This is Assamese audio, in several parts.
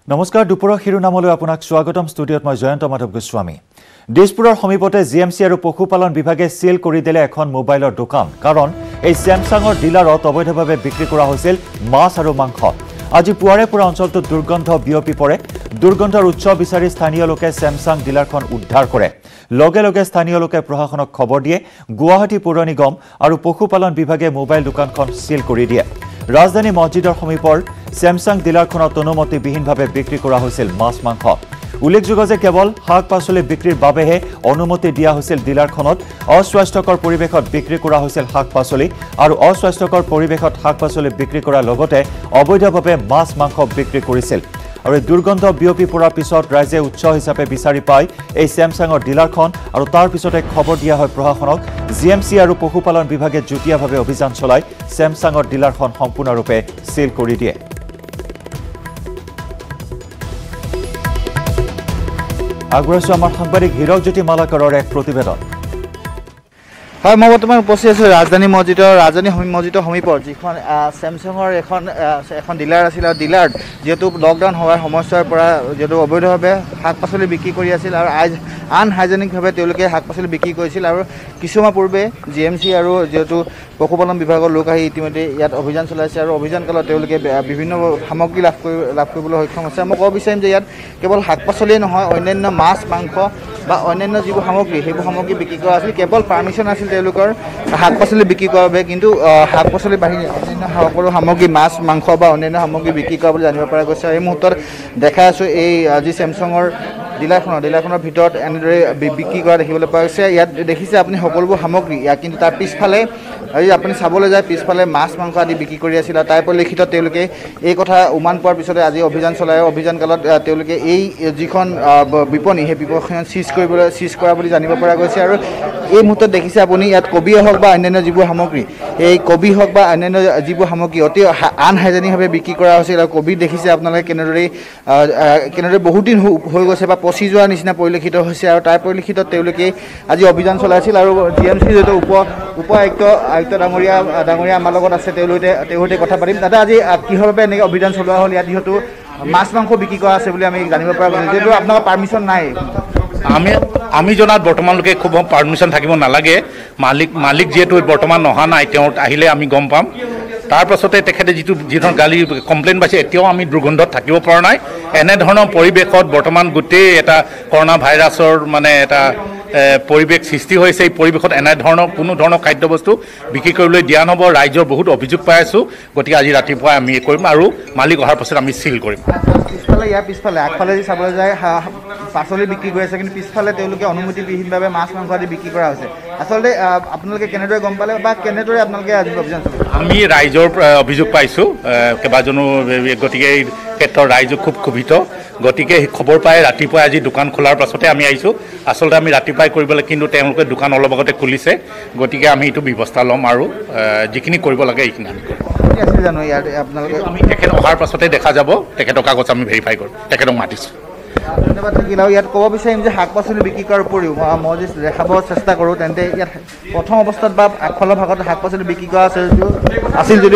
নমস্কাৰ দুপৰৰ শিৰোনামলৈ আপোনাক স্বাগতম ষ্টুডিঅত মই জয়ন্ত মাধৱ গোস্বামী দিছপুৰৰ সমীপতে জিএমচি আৰু পশুপালন বিভাগে সিল কৰি দিলে এখন মোবাইলৰ দোকান কাৰণ এই স্যামসাঙৰ ডিলাৰত অবৈধভাৱে বিক্ৰী কৰা হৈছিল মাছ আৰু মাংস আজি পুৱাৰে পৰা অঞ্চলটোত দুৰ্গন্ধ বিয়পি পৰে দুৰ্গন্ধৰ উৎস বিচাৰি স্থানীয় লোকে স্যামসাং ডিলাৰখন উদ্ধাৰ কৰে লগে লগে স্থানীয় লোকে প্ৰশাসনক খবৰ দিয়ে গুৱাহাটী পৌৰ নিগম আৰু পশুপালন বিভাগে মোবাইল দোকানখন সিল কৰি দিয়ে ৰাজধানী মছজিদৰ সমীপৰ স্যামসাং ডিলাৰখনত অনুমতিবিহীনভাৱে বিক্ৰী কৰা হৈছিল মাছ মাংস উল্লেখযোগ্য যে কেৱল শাক-পাচলি বিক্ৰীৰ বাবেহে অনুমতি দিয়া হৈছিল ডিলাৰখনত অস্বাস্থ্যকৰ পৰিৱেশত বিক্ৰী কৰা হৈছিল শাক-পাচলি আৰু অস্বাস্থ্যকৰ পৰিৱেশত শাক-পাচলি বিক্ৰী কৰাৰ লগতে অবৈধভাৱে মাছ মাংস বিক্ৰী কৰিছিল আৰু দুৰ্গন্ধ বিয়পি পৰাৰ পিছত ৰাইজে উৎস হিচাপে বিচাৰি পায় এই স্যামসাঙৰ ডিলাৰখন আৰু তাৰ পিছতে খবৰ দিয়া হয় প্ৰশাসনক জিএমচি আৰু পশুপালন বিভাগে যুটীয়াভাৱে অভিযান চলাই স্যামসাঙৰ ডিলাৰখন সম্পূৰ্ণৰূপে সিল কৰি দিয়ে আগবঢ়াইছো আমাৰ সাংবাদিক হীৰকজ্যোতি মালাকাৰৰ এক প্ৰতিবেদন হয় মই বৰ্তমান উপস্থিত আছো ৰাজধানী মছজিদৰ সমীপৰ যিখন স্যামসাঙৰ এখন ডিলাৰ আছিল আৰু ডিলাৰ যেহেতু লকডাউন হোৱাৰ সময়ছোৱাৰ পৰা যেহেতু অবৈধভাৱে শাক-পাচলি বিক্ৰী কৰি আছিল আৰু আনহাইজেনিকভাৱে তেওঁলোকে শাক-পাচলি বিক্ৰী কৰিছিল আৰু কিছুমান পূৰ্বে জিএমচি আৰু যেহেতু পশুপালন বিভাগৰ লোক আহি ইতিমধ্যে ইয়াত অভিযান চলাইছে আৰু অভিযান কালত তেওঁলোকে বিভিন্ন সামগ্ৰী লাভ কৰিবলৈ সক্ষম হৈছে মই ক'ব বিচাৰিম যে ইয়াত কেৱল শাক-পাচলিয়ে নহয় অন্যান্য মাছ মাংস বা অন্যান্য যিবোৰ সামগ্ৰী সেইবোৰ সামগ্ৰী বিক্ৰী কৰা আছিল কেৱল পাৰ্মিশ্যন আছিল তেওঁলোকৰ শাক-পাচলি বিক্ৰী কৰাৰ বাবে কিন্তু শাক-পাচলি বাহিৰে অন্যান্য সকলো সামগ্ৰী মাছ মাংস বা অন্যান্য সামগ্ৰী বিক্ৰী কৰা বুলি জানিব পৰা গৈছে এই মুহূৰ্তত দেখাই আছোঁ এই আজি স্যামসাঙৰ ডিলাৰখনৰ ভিতৰত এনেদৰে বিক্ৰী কৰা দেখিবলৈ পোৱা গৈছে ইয়াত দেখিছে আপুনি সকলোবোৰ সামগ্ৰী কিন্তু তাৰ পিছফালে আজি আপুনি চাবলৈ যায় পিছফালে মাছ মাংস আদি বিক্ৰী কৰি আছিল আৰু তাৰ পৰিলক্ষিত তেওঁলোকে এই কথা উমান পোৱাৰ পিছতে আজি অভিযান চলাই অভিযান কালত তেওঁলোকে এই যিখন বিপণী সেই বিপণীখন চিজ কৰা বুলি জানিব পৰা গৈছে আৰু এই মুহূৰ্তত দেখিছে আপুনি ইয়াত কবিয়ে হওক বা অন্যান্য যিবোৰ সামগ্ৰী এই কবি হওক বা অন্যান্য যিবোৰ সামগ্ৰী অতি আনহাইজেনিকভাৱে বিক্ৰী কৰা হৈছিল আৰু কবি দেখিছে আপোনালোকে কেনেদৰে বহুত দিন হৈ গৈছে বা পচি যোৱাৰ নিচিনা পৰিলক্ষিত হৈছে আৰু তাৰ পৰিলক্ষিতত তেওঁলোকে আজি অভিযান চলাইছিল আৰু জিএমচি যিহেতু উপ আয়ুক্ত ডাঙৰীয়া আমাৰ লগত আছে তেওঁলোকে কথা পাতিম দাদা আজি কিহৰ বাবে এনেকৈ অভিযান চলোৱা হ'ল ইয়াত যিহেতু মাছ মাংস বিক্ৰী কৰা আছে বুলি আমি জানিব পৰা গৈছে যিহেতু আপোনালোকৰ পাৰ্মিশ্যন নাই আমি জনাত বৰ্তমানলৈকে খুব পাৰ্মিশ্যন থাকিব নালাগে মালিক যিহেতু বৰ্তমান অহা নাই তেওঁ আহিলে আমি গম পাম তাৰ পাছতে তেখেতে যিখন গালি কমপ্লেইন পাইছে এতিয়াও আমি দুৰ্গন্ধত থাকিব পৰা নাই এনেধৰণৰ পৰিৱেশত বৰ্তমান গোটেই এটা কৰোণা ভাইৰাছৰ মানে এটা পৰিৱেশ সৃষ্টি হৈছে এই পৰিৱেশত এনেধৰণৰ কোনো ধৰণৰ খাদ্যবস্তু বিক্ৰী কৰিবলৈ দিয়া নহ'ব ৰাইজৰ বহুত অভিযোগ পাই আছোঁ গতিকে আজি ৰাতিপুৱা আমি কৰিম আৰু মালিক অহাৰ পাছত আমি চিল কৰিম পিছফালে আগফালে যদি চাবলৈ যায় পাচলি বিক্ৰী কৰি আছে কিন্তু পিছফালে তেওঁলোকে অনুমতিবিহীনভাৱে মাছ মাংস আদি বিক্ৰী কৰা হৈছে আচলতে আপোনালোকে কেনেদৰে গম পালে বা কেনেদৰে আপোনালোকে আজি অভিযান চলাইছে আমি ৰাইজৰ অভিযোগ পাইছোঁ কেইবাজনো গতিকে এই ক্ষেত্ৰত ৰাইজো খুব ক্ষোভিত গতিকে খবৰ পাই ৰাতিপুৱাই আজি দোকান খোলাৰ পাছতে আমি আহিছোঁ আচলতে আমি ৰাতিপুৱাই কৰিবলৈ কিন্তু তেওঁলোকে দোকান অলপ আগতে খুলিছে গতিকে আমি এইটো ব্যৱস্থা ল'ম আৰু যিখিনি কৰিব লাগে এইখিনি আমি কৰিম আমি তেখেত অহাৰ পাছতে দেখা যাব তেখেতৰ কাগজ আমি ভেৰিফাই কৰিম তেখেতক মাতিছোঁ ধন্যবাদ থাকিল আৰু ইয়াত ক'ব বিচাৰিম যে শাক-পাচলি বিক্ৰী কৰাৰ উপৰিও মই যদি দেখাব চেষ্টা কৰোঁ তেন্তে ইয়াত প্ৰথম অৱস্থাত বা আগফালৰ ভাগত শাক-পাচলি বিক্ৰী কৰা আছিল যদিও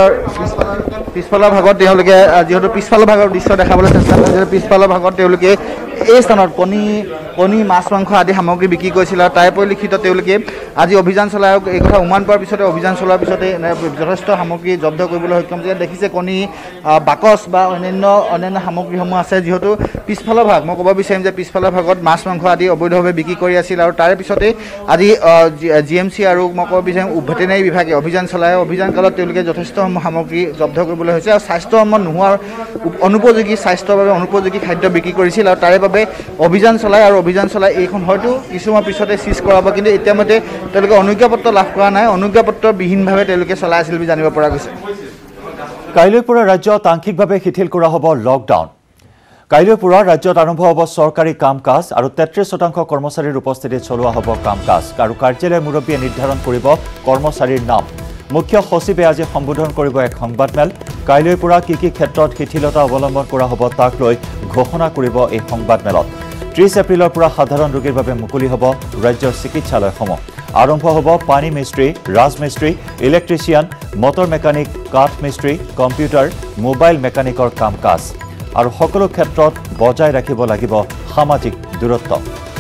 পিছফালৰ ভাগত তেওঁলোকে যিহেতু পিছফালৰ ভাগৰ দৃশ্য দেখাবলৈ চেষ্টা কৰিছে পিছফালৰ ভাগত তেওঁলোকে এই স্থানত কণী মাছ মাংস আদি সামগ্ৰী বিক্ৰী কৰিছিল আৰু তাৰ পৰিলক্ষিত তেওঁলোকে আজি অভিযান চলাই এই কথা উমান পোৱাৰ পিছতে অভিযান চলোৱাৰ পিছতে যথেষ্ট সামগ্ৰী জব্দ কৰিবলৈ সক্ষম হৈছে দেখিছে কণী বাকচ বা অন্যান্য সামগ্ৰীসমূহ আছে যিহেতু পিছফালৰ ভাগ মই ক'ব বিচাৰিম যে পিছফালৰ ভাগত মাছ মাংস আদি অবৈধভাৱে বিক্ৰী কৰি আছিল আৰু তাৰে পিছতে আজি জিএমচি আৰু মই ক'ব বিচাৰিম ভেটেনেৰী বিভাগে অভিযান চলাই অভিযান কালত তেওঁলোকে যথেষ্ট সামগ্ৰী জব্দ কৰিবলৈ হৈছে আৰু স্বাস্থ্যসন্মত নোহোৱাৰ স্বাস্থ্যৰ বাবে অনুপযোগী খাদ্য বিক্ৰী কৰিছিল আৰু তাৰে বাবে অভিযান চলাই এইখন হয়তো কিছুমান পিছতে চিজ কৰাব কিন্তু ইতিমধ্যে তেওঁলোকে অনুজ্ঞাপত্ৰ লাভ কৰা নাই অনুজ্ঞাপত্ৰবিহীনভাৱে তেওঁলোকে চলাই আছিল বুলি জানিব পৰা গৈছে কাইলৈৰ পৰা ৰাজ্যত আংশিকভাৱে শিথিল কৰা হ'ব লকডাউন কাইলৈৰ পৰা ৰাজ্যত আৰম্ভ হ'ব চৰকাৰী কাম-কাজ আৰু 33% কৰ্মচাৰীৰ উপস্থিতিত চলোৱা হ'ব কাম-কাজ আৰু কাৰ্যালয় মুৰব্বীয়ে নিৰ্ধাৰণ কৰিব কৰ্মচাৰীৰ নাম মুখ্য সচিবে আজি সম্বোধন কৰিব এক সংবাদমেল কাইলৈৰ পৰা কি ক্ষেত্ৰত শিথিলতা অৱলম্বন কৰা হ'ব তাক লৈ ঘোষণা কৰিব এই সংবাদমেলত 30 এপ্ৰিলৰ পৰা সাধাৰণ ৰোগীৰ বাবে মুকলি হ'ব ৰাজ্যৰ চিকিৎসালয়সমূহ আৰম্ভ হ'ব পানী মিস্ত্ৰী ৰাজমিস্ত্ৰী ইলেক্ট্ৰিচিয়ান মটৰ মেকানিক কাঠ মিস্ত্ৰী কম্পিউটাৰ মোবাইল মেকানিকৰ কাম-কাজ আৰু সকলো ক্ষেত্ৰত বজাই ৰাখিব লাগিব সামাজিক দূৰত্ব।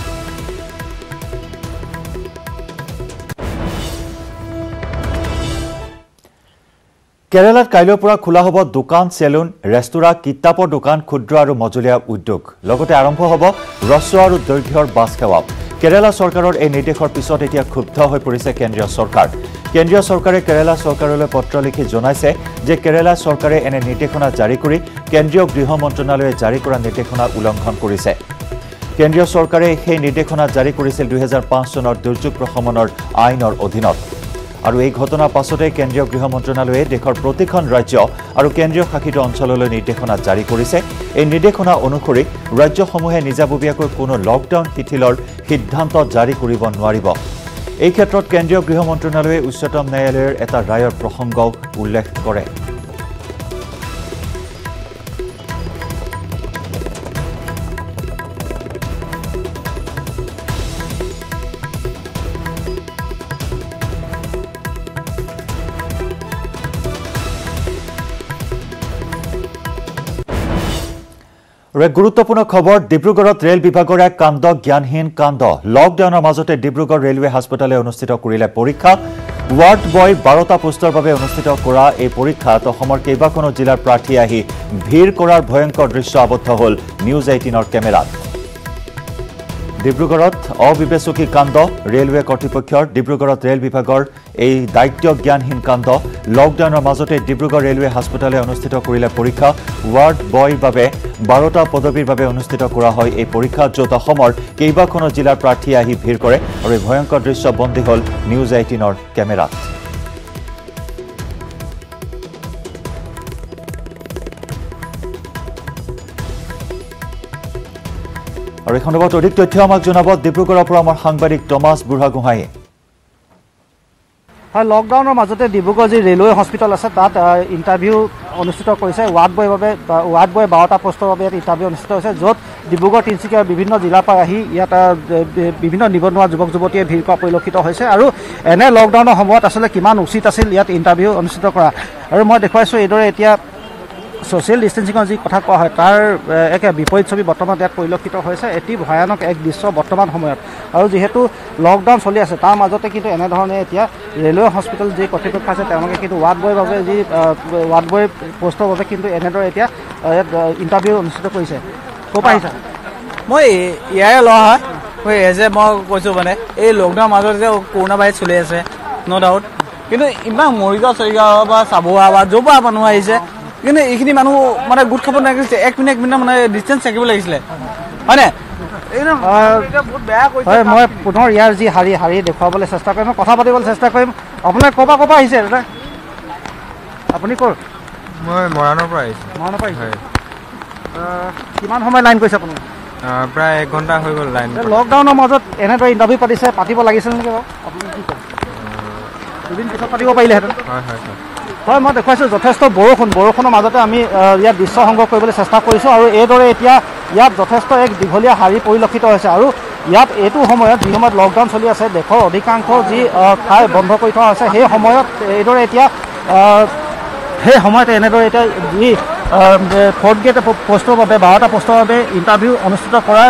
কেৰালাত কাইলৈৰ পৰা খোলা হ'ব দোকান, চেলুন, ৰেস্তোৰাঁ, কিতাপৰ দোকান, ক্ষুদ্ৰ আৰু মজলীয়া উদ্যোগ। লগতে আৰম্ভ হ'ব হ্ৰস্ব আৰু দৈৰ্ঘ্যৰ বাছ সেৱা। কেৰালা চৰকাৰৰ এই নিৰ্দেশৰ পিছত এতিয়া ক্ষুব্ধ হৈ পৰিছে কেন্দ্ৰীয় চৰকাৰ। কেন্দ্ৰীয় চৰকাৰে কেৰালা চৰকাৰলৈ পত্ৰ লিখি জনাইছে যে কেৰালা চৰকাৰে এনে নিৰ্দেশনা জাৰি কৰি কেন্দ্ৰীয় গৃহ মন্ত্ৰণালয়ে জাৰি কৰা নিৰ্দেশনা উলংঘন কৰিছে। কেন্দ্ৰীয় চৰকাৰে সেই নিৰ্দেশনা জাৰি কৰিছিল 2005 চনৰ দুৰ্যোগ প্ৰশমনৰ আইনৰ অধীনত। আৰু এই ঘটনাৰ পাছতে কেন্দ্ৰীয় গৃহ মন্ত্ৰণালয়ে দেশৰ প্ৰতিখন ৰাজ্য আৰু কেন্দ্ৰীয় শাসিত অঞ্চললৈ নিৰ্দেশনা জাৰি কৰিছে। এই নিৰ্দেশনা অনুসৰি ৰাজ্যসমূহে নিজাববীয়াকৈ কোনো লকডাউন শিথিলৰ সিদ্ধান্ত জাৰি কৰিব নোৱাৰিব। এই ক্ষেত্ৰত কেন্দ্ৰীয় গৃহ মন্ত্ৰণালয়ে উচ্চতম ন্যায়ালয়ৰ এটা ৰায়ৰ প্ৰসংগও উল্লেখ কৰে। গুৰুত্বপূৰ্ণ খবৰ ডিব্ৰুগড়ত ৰেল বিভাগৰ এক কাণ্ড জ্ঞানহীন কাণ্ড। লকডাউনৰ মাজতে ডিব্ৰুগড় ৰেলৱে হাস্পতালে অনুষ্ঠিত কৰিলে পৰীক্ষা। ৱাৰ্ড বয় 12টা পোষ্টৰ বাবে অনুষ্ঠিত কৰা এই পৰীক্ষাত অসমৰ কেইবাখনো জিলাৰ প্ৰাৰ্থী আহি ভিৰ কৰাৰ ভয়ংকৰ দৃশ্য আবদ্ধ হ'ল নিউজ 18ৰ কেমেৰাত। ডিব্ৰুগড়ত অবিবেচকি কাণ্ড ৰেলৱে কৰ্তৃপক্ষৰ। ডিব্ৰুগড়ত ৰেল বিভাগৰ এই দায়িত্ব জ্ঞানহীন কাণ্ড। লকডাউনৰ মাজতে ডিব্ৰুগড় ৰেলৱে হাস্পতালে অনুষ্ঠিত কৰিলে পৰীক্ষা। ৱাৰ্ড বয়ৰ বাবে 12টা পদবীৰ বাবে অনুষ্ঠিত কৰা হয় এই পৰীক্ষা, য'ত অসমৰ কেইবাখনো জিলাৰ প্ৰাৰ্থী আহি ভিৰ কৰে আৰু এই ভয়ংকৰ দৃশ্য বন্দী হ'ল নিউজ 18ৰ কেমেৰাত। আৰু এই সন্দৰ্ভত অধিক তথ্য আমাক জনাব ডিব্ৰুগড়ৰ পৰা আমাৰ সাংবাদিক টমাছ বুঢ়াগোহাঁইয়ে। হয়, লকডাউনৰ মাজতে ডিব্ৰুগড় যি ৰেলৱে হস্পিটেল আছে তাত ইণ্টাৰভিউ অনুষ্ঠিত কৰিছে। ৱাৰ্ড বয় 12টা পোষ্টৰ বাবে ইয়াত ইণ্টাৰভিউ অনুষ্ঠিত হৈছে, য'ত ডিব্ৰুগড়, তিনিচুকীয়াৰ বিভিন্ন জিলাৰ পৰা আহি ইয়াত বিভিন্ন নিবনুৱা যুৱক যুৱতীয়ে ভিৰ কৰা পৰিলক্ষিত হৈছে। আৰু এনে লকডাউনৰ সময়ত আচলতে কিমান উচিত আছিল ইয়াত ইণ্টাৰভিউ অনুষ্ঠিত কৰা। আৰু মই দেখুৱাইছোঁ এইদৰে এতিয়া ছ'চিয়েল ডিষ্টেঞ্চিঙৰ যি কথা কোৱা হয় তাৰ এক বিপৰীত ছবি বৰ্তমান ইয়াত পৰিলক্ষিত হৈছে। এটি ভয়ানক এক দৃশ্য বৰ্তমান সময়ত। আৰু যিহেতু লকডাউন চলি আছে তাৰ মাজতে কিন্তু এনেধৰণে এতিয়া ৰেলৱে হস্পিটেল যি কৰ্তৃপক্ষ আছে তেওঁলোকে কিন্তু ৱাৰ্ড বয় পোষ্টৰ বাবে কিন্তু এনেদৰে এতিয়া ইয়াত ইণ্টাৰভিউ অনুষ্ঠিত কৰিছে। ক'ৰ পৰা আহিছা? মই ইয়াৰে লোৱা হয়। মই কৈছোঁ মানে এই লকডাউনৰ মাজত যে কৰোণা ভাইৰাছ চলি আছে ন' ডাউট, কিন্তু ইমান মৰিগাঁও চৰিগাঁও বা চাবুৱা বা য'ৰ পৰা মানুহ আহিছে, কিন্তু এইখিনি মানুহ মানে গোট খাব লাগিছিলে। এক মিনিট মানে ডিষ্টেঞ্চ থাকিব লাগিছিলে, হয়নে? হয়, মই পুনৰ ইয়াৰ যি শাৰী দেখুৱাবলৈ চেষ্টা কৰিম, কথা পাতিবলৈ চেষ্টা কৰিম। আপোনাৰ ক'ৰ পৰা আহিছে দাদা? আপুনি ক'ৰ? মই মৰাণৰ পৰা আহিছোঁ। মৰাণৰ পৰা আহিছে। কিমান সময় লাইন কৰিছে আপুনি? প্ৰায় 1 ঘণ্টা হৈ গ'ল লাইন। লকডাউনৰ মাজত এনেদৰে ইণ্টাৰভিউ পাতিব লাগিছিল নেকি বাৰু? আপুনি কি কয়? দুদিন পিছত পাতিব পাৰিলেহেঁতেন। হয়, মই দেখুৱাইছোঁ যথেষ্ট বৰষুণৰ মাজতে আমি ইয়াত দৃশ্য সংগ্ৰহ কৰিবলৈ চেষ্টা কৰিছোঁ। আৰু এইদৰে এতিয়া ইয়াত যথেষ্ট এক দীঘলীয়া শাৰী পৰিলক্ষিত হৈছে। আৰু ইয়াত এইটো সময়ত যি সময়ত লকডাউন চলি আছে, দেশৰ অধিকাংশ যি ঠাই বন্ধ কৰি থোৱা হৈছে, সেই সময়ত এইদৰে এতিয়া এনেদৰে এতিয়া যি 4th গ্ৰেড পোষ্টৰ বাবে 12টা পোষ্টৰ বাবে ইণ্টাৰভিউ অনুষ্ঠিত কৰা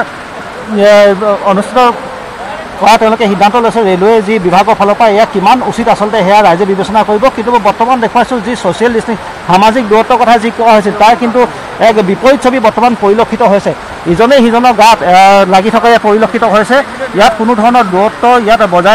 তেওঁলোকে সিদ্ধান্ত লৈছে। ৰেলৱে যি বিভাগৰ ফালৰ পৰা এয়া কিমান উচিত আচলতে সেয়া ৰাইজে বিবেচনা কৰিব। কিন্তু বৰ্তমান দেখুৱাইছোঁ যি ছ'চিয়েল ডিষ্টেঞ্চ সামাজিক দূৰত্বৰ কথা যি কোৱা হৈছিল তাৰ কিন্তু এক বিপৰীত ছবি বৰ্তমান পৰিলক্ষিত হৈছে। ইজনে সিজনৰ গাত লাগি থকা পৰিলক্ষিত হৈছে। ইয়াত কোনো ধৰণৰ দূৰত্ব ইয়াত বজাই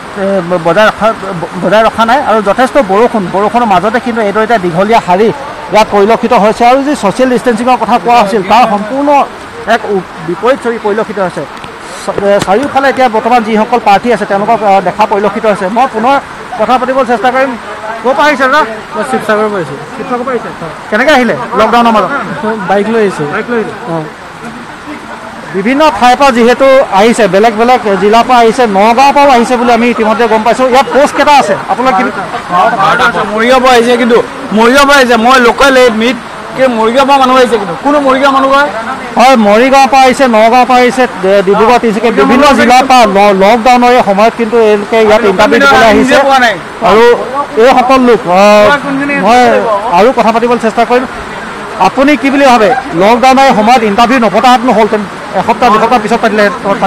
ৰখা নাই। আৰু যথেষ্ট বৰষুণৰ মাজতে কিন্তু এইদৰে এটা দীঘলীয়া শাৰী ইয়াত পৰিলক্ষিত হৈছে। আৰু যি ছ'চিয়েল ডিষ্টেঞ্চিঙৰ কথা কোৱা হৈছিল তাৰ সম্পূৰ্ণ এক বিপৰীত ছবি পৰিলক্ষিত হৈছে। চাৰিওফালে এতিয়া বৰ্তমান যিসকল প্ৰাৰ্থী আছে তেওঁলোকক দেখা পৰিলক্ষিত হৈছে। মই পুনৰ কথা পাতিবলৈ চেষ্টা কৰিম। ক'ৰ পৰা আহিছে দাদা? মই শিৱসাগৰৰ পৰা আহিছোঁ। শিৱসাগৰৰ পৰা আহিছে। কেনেকৈ আহিলে লকডাউনৰ মাজত? বাইক লৈ আহিছোঁ। অঁ, বিভিন্ন ঠাইৰ পৰা যিহেতু আহিছে, বেলেগ জিলাৰ পৰা আহিছে, নগাঁৱৰ পৰাও আহিছে বুলি আমি ইতিমধ্যে গম পাইছোঁ। ইয়াত পোষ্ট কেইটা আছে আপোনাৰ? মৰিগাঁৱৰ পৰা আহিছে, কিন্তু মৰিগাঁৱৰ পৰা আহিছে। মই লোকেল মৰিগাঁৱৰ পৰা মানুহ আহিছে, কিন্তু কোনো মৰিগাঁও মানুহ কয়? হয়, মৰিগাঁৱৰ পৰা আহিছে, নগাঁৱৰ পৰা আহিছে, ডিব্ৰুগড়, তিনিচুকীয়া বিভিন্ন জিলাৰ পৰা লকডাউনৰ সময়ত কিন্তু এওঁলোকে ইয়াত ইণ্টাৰভিউ দিবলৈ আহিছে। আৰু এইসকল লোক মই আৰু কথা পাতিবলৈ চেষ্টা কৰিম। আপুনি কি বুলি ভাবে লকডাউনৰ সময়ত ইণ্টাৰভিউ নপতাত নহ'লহেঁতেন এসপ্তাহ দুসপ্তাহ পিছত পাতিলে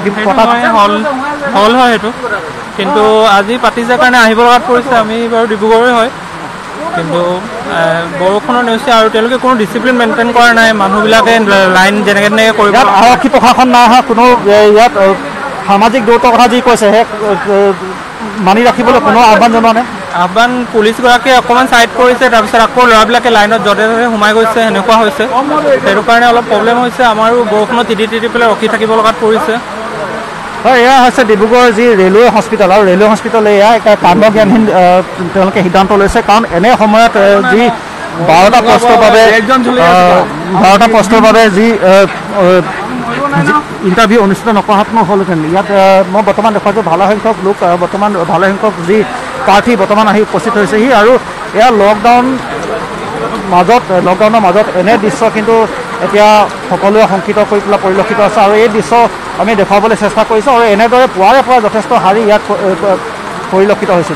হ'ল হয় সেইটো কিন্তু আজি পাতিছে কাৰণে আহিব লগাত পৰিছে আমি বাৰু ডিব্ৰুগড়ৰে হয় কিন্তু বৰষুণৰ নেওচি আৰু তেওঁলোকে কোনো ডিচিপ্লিন মেইনটেইন কৰা নাই মানুহবিলাকে লাইন যেনেকৈ তেনেকৈ কৰিব আৰক্ষী প্ৰশাসন নাই অহা কোনো ইয়াত সামাজিক দূৰত্বৰ কথা যি কৈছে সেই মানি ৰাখিবলৈ কোনো আহ্বান জনোৱা নাই আহ্বান পুলিচগৰাকীয়ে অকণমান ছাইড কৰিছে তাৰপিছত আকৌ ল'ৰাবিলাকে লাইনত য'তে ত'তে সোমাই গৈছে সেনেকুৱা হৈছে সেইটো কাৰণে অলপ প্ৰব্লেম হৈছে আমাৰো বৰষুণত তিতি পেলাই ৰখি থাকিব লগাত পৰিছে হয় এয়া হৈছে ডিব্ৰুগড় যি ৰেলৱে হস্পিটেল আৰু ৰেলৱে হস্পিটেল এয়া কাণ্ডজ্ঞানহীন তেওঁলোকে সিদ্ধান্ত লৈছে কাৰণ এনে সময়ত যি 12টা পোষ্টৰ বাবে যি ইণ্টাৰভিউ অনুষ্ঠিত নকৰাহেঁতেন হ'লহেঁতেন ইয়াত মই বৰ্তমান দেখুৱাইছোঁ ভালেসংখ্যক লোক বৰ্তমান ভালেসংখ্যক যি প্ৰাৰ্থী বৰ্তমান আহি উপস্থিত হৈছেহি আৰু এয়া লকডাউনৰ মাজত এনে দৃশ্য কিন্তু এতিয়া সকলোৱে শংকিত কৰি পেলাই পৰিলক্ষিত আছে আৰু এই দৃশ্য আমি দেখুৱাবলৈ চেষ্টা কৰিছোঁ আৰু এনেদৰে পুৱাৰে পৰা যথেষ্ট হাৰি ইয়াত পৰিলক্ষিত হৈছিল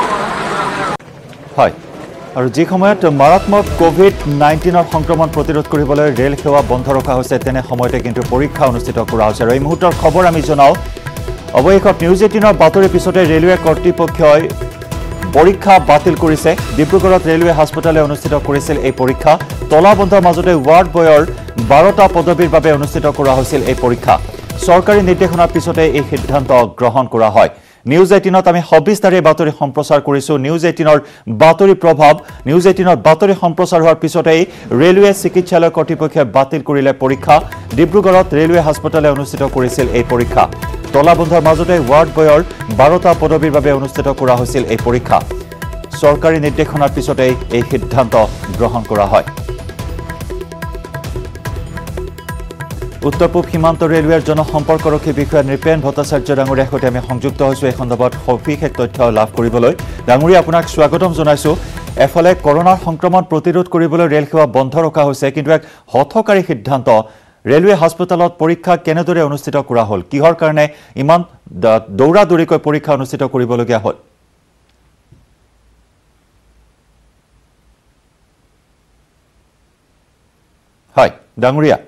হয় আৰু যি সময়ত মাৰাত্মক COVID-19 সংক্ৰমণ প্ৰতিৰোধ কৰিবলৈ ৰেল সেৱা বন্ধ ৰখা হৈছে তেনে সময়তে কিন্তু পৰীক্ষা অনুষ্ঠিত কৰা হৈছে আৰু এই মুহূৰ্তৰ খবৰ আমি জনাওঁ অৱশেষত নিউজ 18ৰ বাতৰিৰ পিছতে ৰেলৱে কৰ্তৃপক্ষই পৰীক্ষা বাতিল কৰিছে ডিব্ৰুগড়ত ৰেলৱে হাস্পতালে অনুষ্ঠিত কৰিছিল এই পৰীক্ষা তলাবন্ধৰ মাজতে ৱাৰ্ড বয়ৰ 12টা পদবীৰ বাবে অনুষ্ঠিত কৰা হৈছিল এই পৰীক্ষা চৰকাৰী নিৰ্দেশনাৰ পিছতে এই সিদ্ধান্ত গ্ৰহণ কৰা হয় নিউজ 18ত আমি সবিস্তাৰে বাতৰি সম্প্ৰচাৰ কৰিছো নিউজ 18ৰ বাতৰি প্ৰভাৱ নিউজ 18ৰ বাতৰি সম্প্ৰচাৰ হোৱাৰ পিছতেই ৰেলৱে চিকিৎসালয় কৰ্তৃপক্ষই বাতিল কৰিলে পৰীক্ষা ডিব্ৰুগড়ত ৰেলৱে হাস্পতালে অনুষ্ঠিত কৰিছিল এই পৰীক্ষা তলাবন্ধৰ মাজতে ৱাৰ্ড বয়ৰ 12টা পদবীৰ বাবে অনুষ্ঠিত কৰা হৈছিল এই পৰীক্ষা চৰকাৰী নিৰ্দেশনাৰ পিছতেই এই সিদ্ধান্ত গ্ৰহণ কৰা হয় উত্তৰ পূব সীমান্ত ৰেলৱেৰ জনসম্পৰ্কৰক্ষী বিষয়া নৃপেন ভট্টাচাৰ্য ডাঙৰীয়াৰ সৈতে আমি সংযুক্ত হৈছোঁ এই সন্দৰ্ভত সবিশেষ তথ্য লাভ কৰিবলৈ ডাঙৰীয়া আপোনাক স্বাগতম জনাইছোঁ এফালে কৰোনাৰ সংক্ৰমণ প্ৰতিৰোধ কৰিবলৈ ৰেল সেৱা বন্ধ ৰখা হৈছে কিন্তু এক হঠকাৰী সিদ্ধান্ত ৰেলৱে হাস্পতালত পৰীক্ষা কেনেদৰে অনুষ্ঠিত কৰা হ'ল কিহৰ কাৰণে ইমান দৌৰাদৌৰিকৈ পৰীক্ষা অনুষ্ঠিত কৰিবলগীয়া হ'ল হয় ডাঙৰীয়া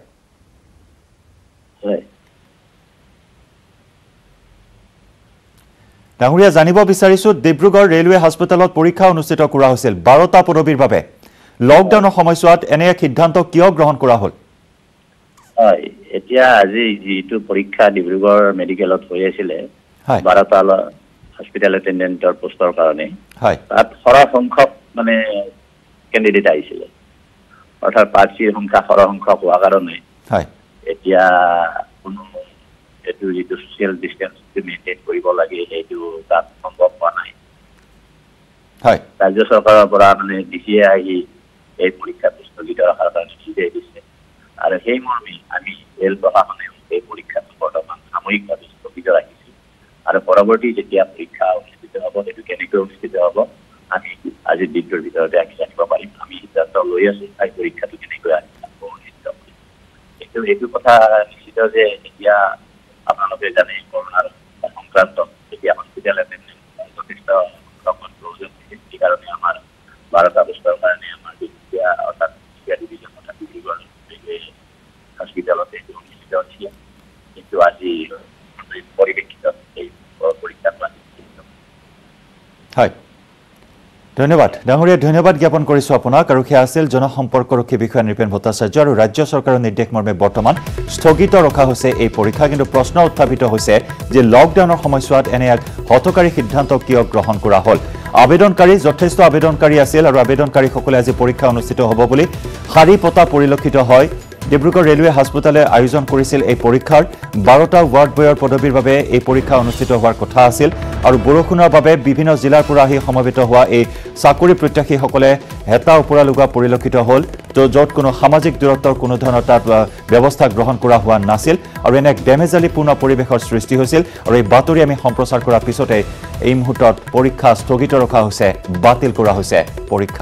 ডাঙৰীয়া জানিব বিচাৰিছো ডিব্ৰুগড় ৰেলৱে হাস্পতালত পৰীক্ষা অনুষ্ঠিত কৰা হৈছিল 12টা পদবীৰ বাবে লকডাউনৰ সময়ছোৱাত এনে এক সিদ্ধান্ত কিয় গ্ৰহণ কৰা হ'ল হয় এতিয়া আজি যিটো পৰীক্ষা ডিব্ৰুগড় মেডিকেলত হৈ আছিল 12টা হস্পিটেল এটেন্ডেন্টৰ পোষ্টৰ কাৰণে হয় তাত সৰহ সংখ্যক মানে কেণ্ডিডেট আহিছিল অৰ্থাৎ প্ৰাৰ্থীৰ সংখ্যা সৰহ সংখ্যক হোৱাৰ কাৰণে হয় এতিয়া কোনো এটো যিটো সোশ্যাল ডিস্টেন্স মেইনটেইন কৰিব লাগে সেইটো তাত সম্ভৱ হোৱা নাই হয় ৰাজ্য চৰকাৰৰ পৰা মানে ডিচিয়ে আহি এই পৰীক্ষা স্থগিত ৰখাৰ কাৰণে নিৰ্দেশ দিছে আৰু সেই মৰ্মে আমি ৰেল প্ৰশাসনে এই পৰীক্ষাটো বৰ্তমান সাময়িকভাৱে স্থগিত ৰাখিছোঁ আৰু পৰৱৰ্তী যেতিয়া পৰীক্ষা অনুষ্ঠিত হ'ব সেইটো কেনেকৈ অনুষ্ঠিত হ'ব আমি আজি দিনটোৰ ভিতৰতে আমি জানিব পাৰিম আমি সিদ্ধান্ত লৈ আছোঁ এই পৰীক্ষাটো কেনেকৈ অনুষ্ঠিত কৰিম এইটো কথা নিশ্চিত যে এতিয়া আপোনালোকে জানে কৰোনাৰ সংক্ৰান্ত এতিয়া হস্পিটেল এটেন্ডেন্ট যথেষ্ট সংখ্যক প্ৰয়োজন হৈছে সেইকাৰণে আমাৰ 12টা পোষ্টৰ কাৰণে আমাৰ অৰ্থাৎ ডিভিজন তথা ডিব্ৰুগড় হস্পিটেলতে অনুষ্ঠিত হৈছিল কিন্তু আজি পৰিপ্ৰেক্ষিতত এই পৰীক্ষাটো হয় ধন্যবাদ ডাঙৰীয়া ধন্যবাদ জ্ঞাপন কৰিছোঁ আপোনাক আৰু সেয়া আছিল জনসম্পৰ্কৰক্ষী বিষয়া নৃপেন ভট্টাচাৰ্য আৰু ৰাজ্য চৰকাৰৰ নিৰ্দেশ মৰ্মে বৰ্তমান স্থগিত ৰখা হৈছে এই পৰীক্ষা কিন্তু প্ৰশ্ন উত্থাপিত হৈছে যে লকডাউনৰ সময়ছোৱাত এনে এক হঠকাৰী সিদ্ধান্ত কিয় গ্ৰহণ কৰা হ'ল আবেদনকাৰী যথেষ্ট আবেদনকাৰী আছিল আৰু আবেদনকাৰীসকলে আজি পৰীক্ষা অনুষ্ঠিত হ'ব বুলি শাৰী পতা পৰিলক্ষিত হয় ডিব্ৰুগড় ৰেলৱে হাস্পতালে আয়োজন কৰিছিল এই পৰীক্ষাৰ 12টা ৱাৰ্ড বয়ৰ পদবীৰ বাবে এই পৰীক্ষা অনুষ্ঠিত হোৱাৰ কথা আছিল আৰু বৰষুণৰ বাবে বিভিন্ন জিলাৰ পৰা আহি সমবেত হোৱা এই চাকৰি প্ৰত্যাশীসকলে হেতা ওপৰা লগা পৰিলক্ষিত হ'ল তো য'ত কোনো সামাজিক দূৰত্বৰ কোনো ধৰণৰ তাত ব্যৱস্থা গ্ৰহণ কৰা হোৱা নাছিল আৰু এনে এক ডেমেজালিপূৰ্ণ পৰিৱেশৰ সৃষ্টি হৈছিল আৰু এই বাতৰি আমি সম্প্ৰচাৰ কৰাৰ পিছতে এই মুহূৰ্তত পৰীক্ষা স্থগিত ৰখা হৈছে বাতিল কৰা হৈছে পৰীক্ষা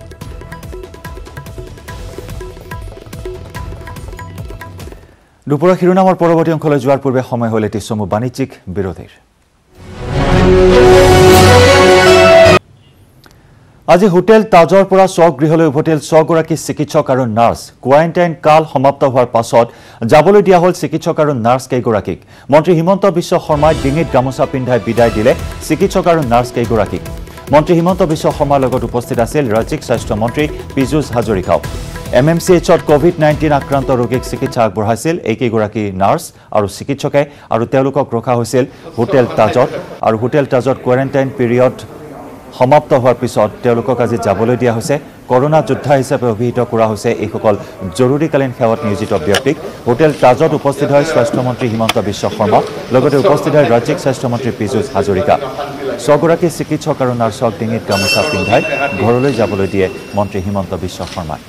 দুপৰীয়া শিৰোনামৰ পৰৱৰ্তী অংশলৈ যোৱাৰ পূৰ্বে সময় হ'ল এটি চমু বাণিজ্যিক বিৰতিৰ আজি হোটেল তাজৰ পৰা স্বগৃহলৈ উভতিল 6 গৰাকী চিকিৎসক আৰু নাৰ্ছ কোৱাৰেণ্টাইন কাল সমাপ্ত হোৱাৰ পাছত যাবলৈ দিয়া হ'ল চিকিৎসক আৰু নাৰ্ছ কেইগৰাকীক মন্ত্ৰী হিমন্ত বিশ্ব শৰ্মাই ডিঙিত গামোচা পিন্ধাই বিদায় দিলে চিকিৎসক আৰু নাৰ্ছ কেইগৰাকীক মন্ত্ৰী হিমন্ত বিশ্ব শৰ্মাৰ লগত উপস্থিত আছিল ৰাজ্যিক স্বাস্থ্য মন্ত্ৰী পীযুষ হাজৰিকাও MMCHত কোভিড-19 আক্ৰান্ত ৰোগীক চিকিৎসা আগবঢ়াইছিল এইকেইগৰাকী নাৰ্ছ আৰু চিকিৎসকে আৰু তেওঁলোকক ৰখা হৈছিল হোটেল তাজত আৰু হোটেল তাজত কোৱাৰেণ্টাইন পিৰিয়ড সমাপ্ত হোৱাৰ পিছত তেওঁলোকক আজি যাবলৈ দিয়া হৈছে কৰোনা যোদ্ধা হিচাপে অভিহিত কৰা হৈছে এইসকল জৰুৰীকালীন সেৱাত নিয়োজিত ব্যক্তিক হোটেল তাজত উপস্থিত হয় স্বাস্থ্য মন্ত্ৰী হিমন্ত বিশ্ব শৰ্মা লগতে উপস্থিত হয় ৰাজ্যিক স্বাস্থ্য মন্ত্ৰী পীযুষ হাজৰিকা 6 গৰাকী চিকিৎসক আৰু নাৰ্ছক ডিঙিত গামোচা পিন্ধাই ঘৰলৈ যাবলৈ দিয়ে মন্ত্ৰী হিমন্ত বিশ্ব শৰ্মাই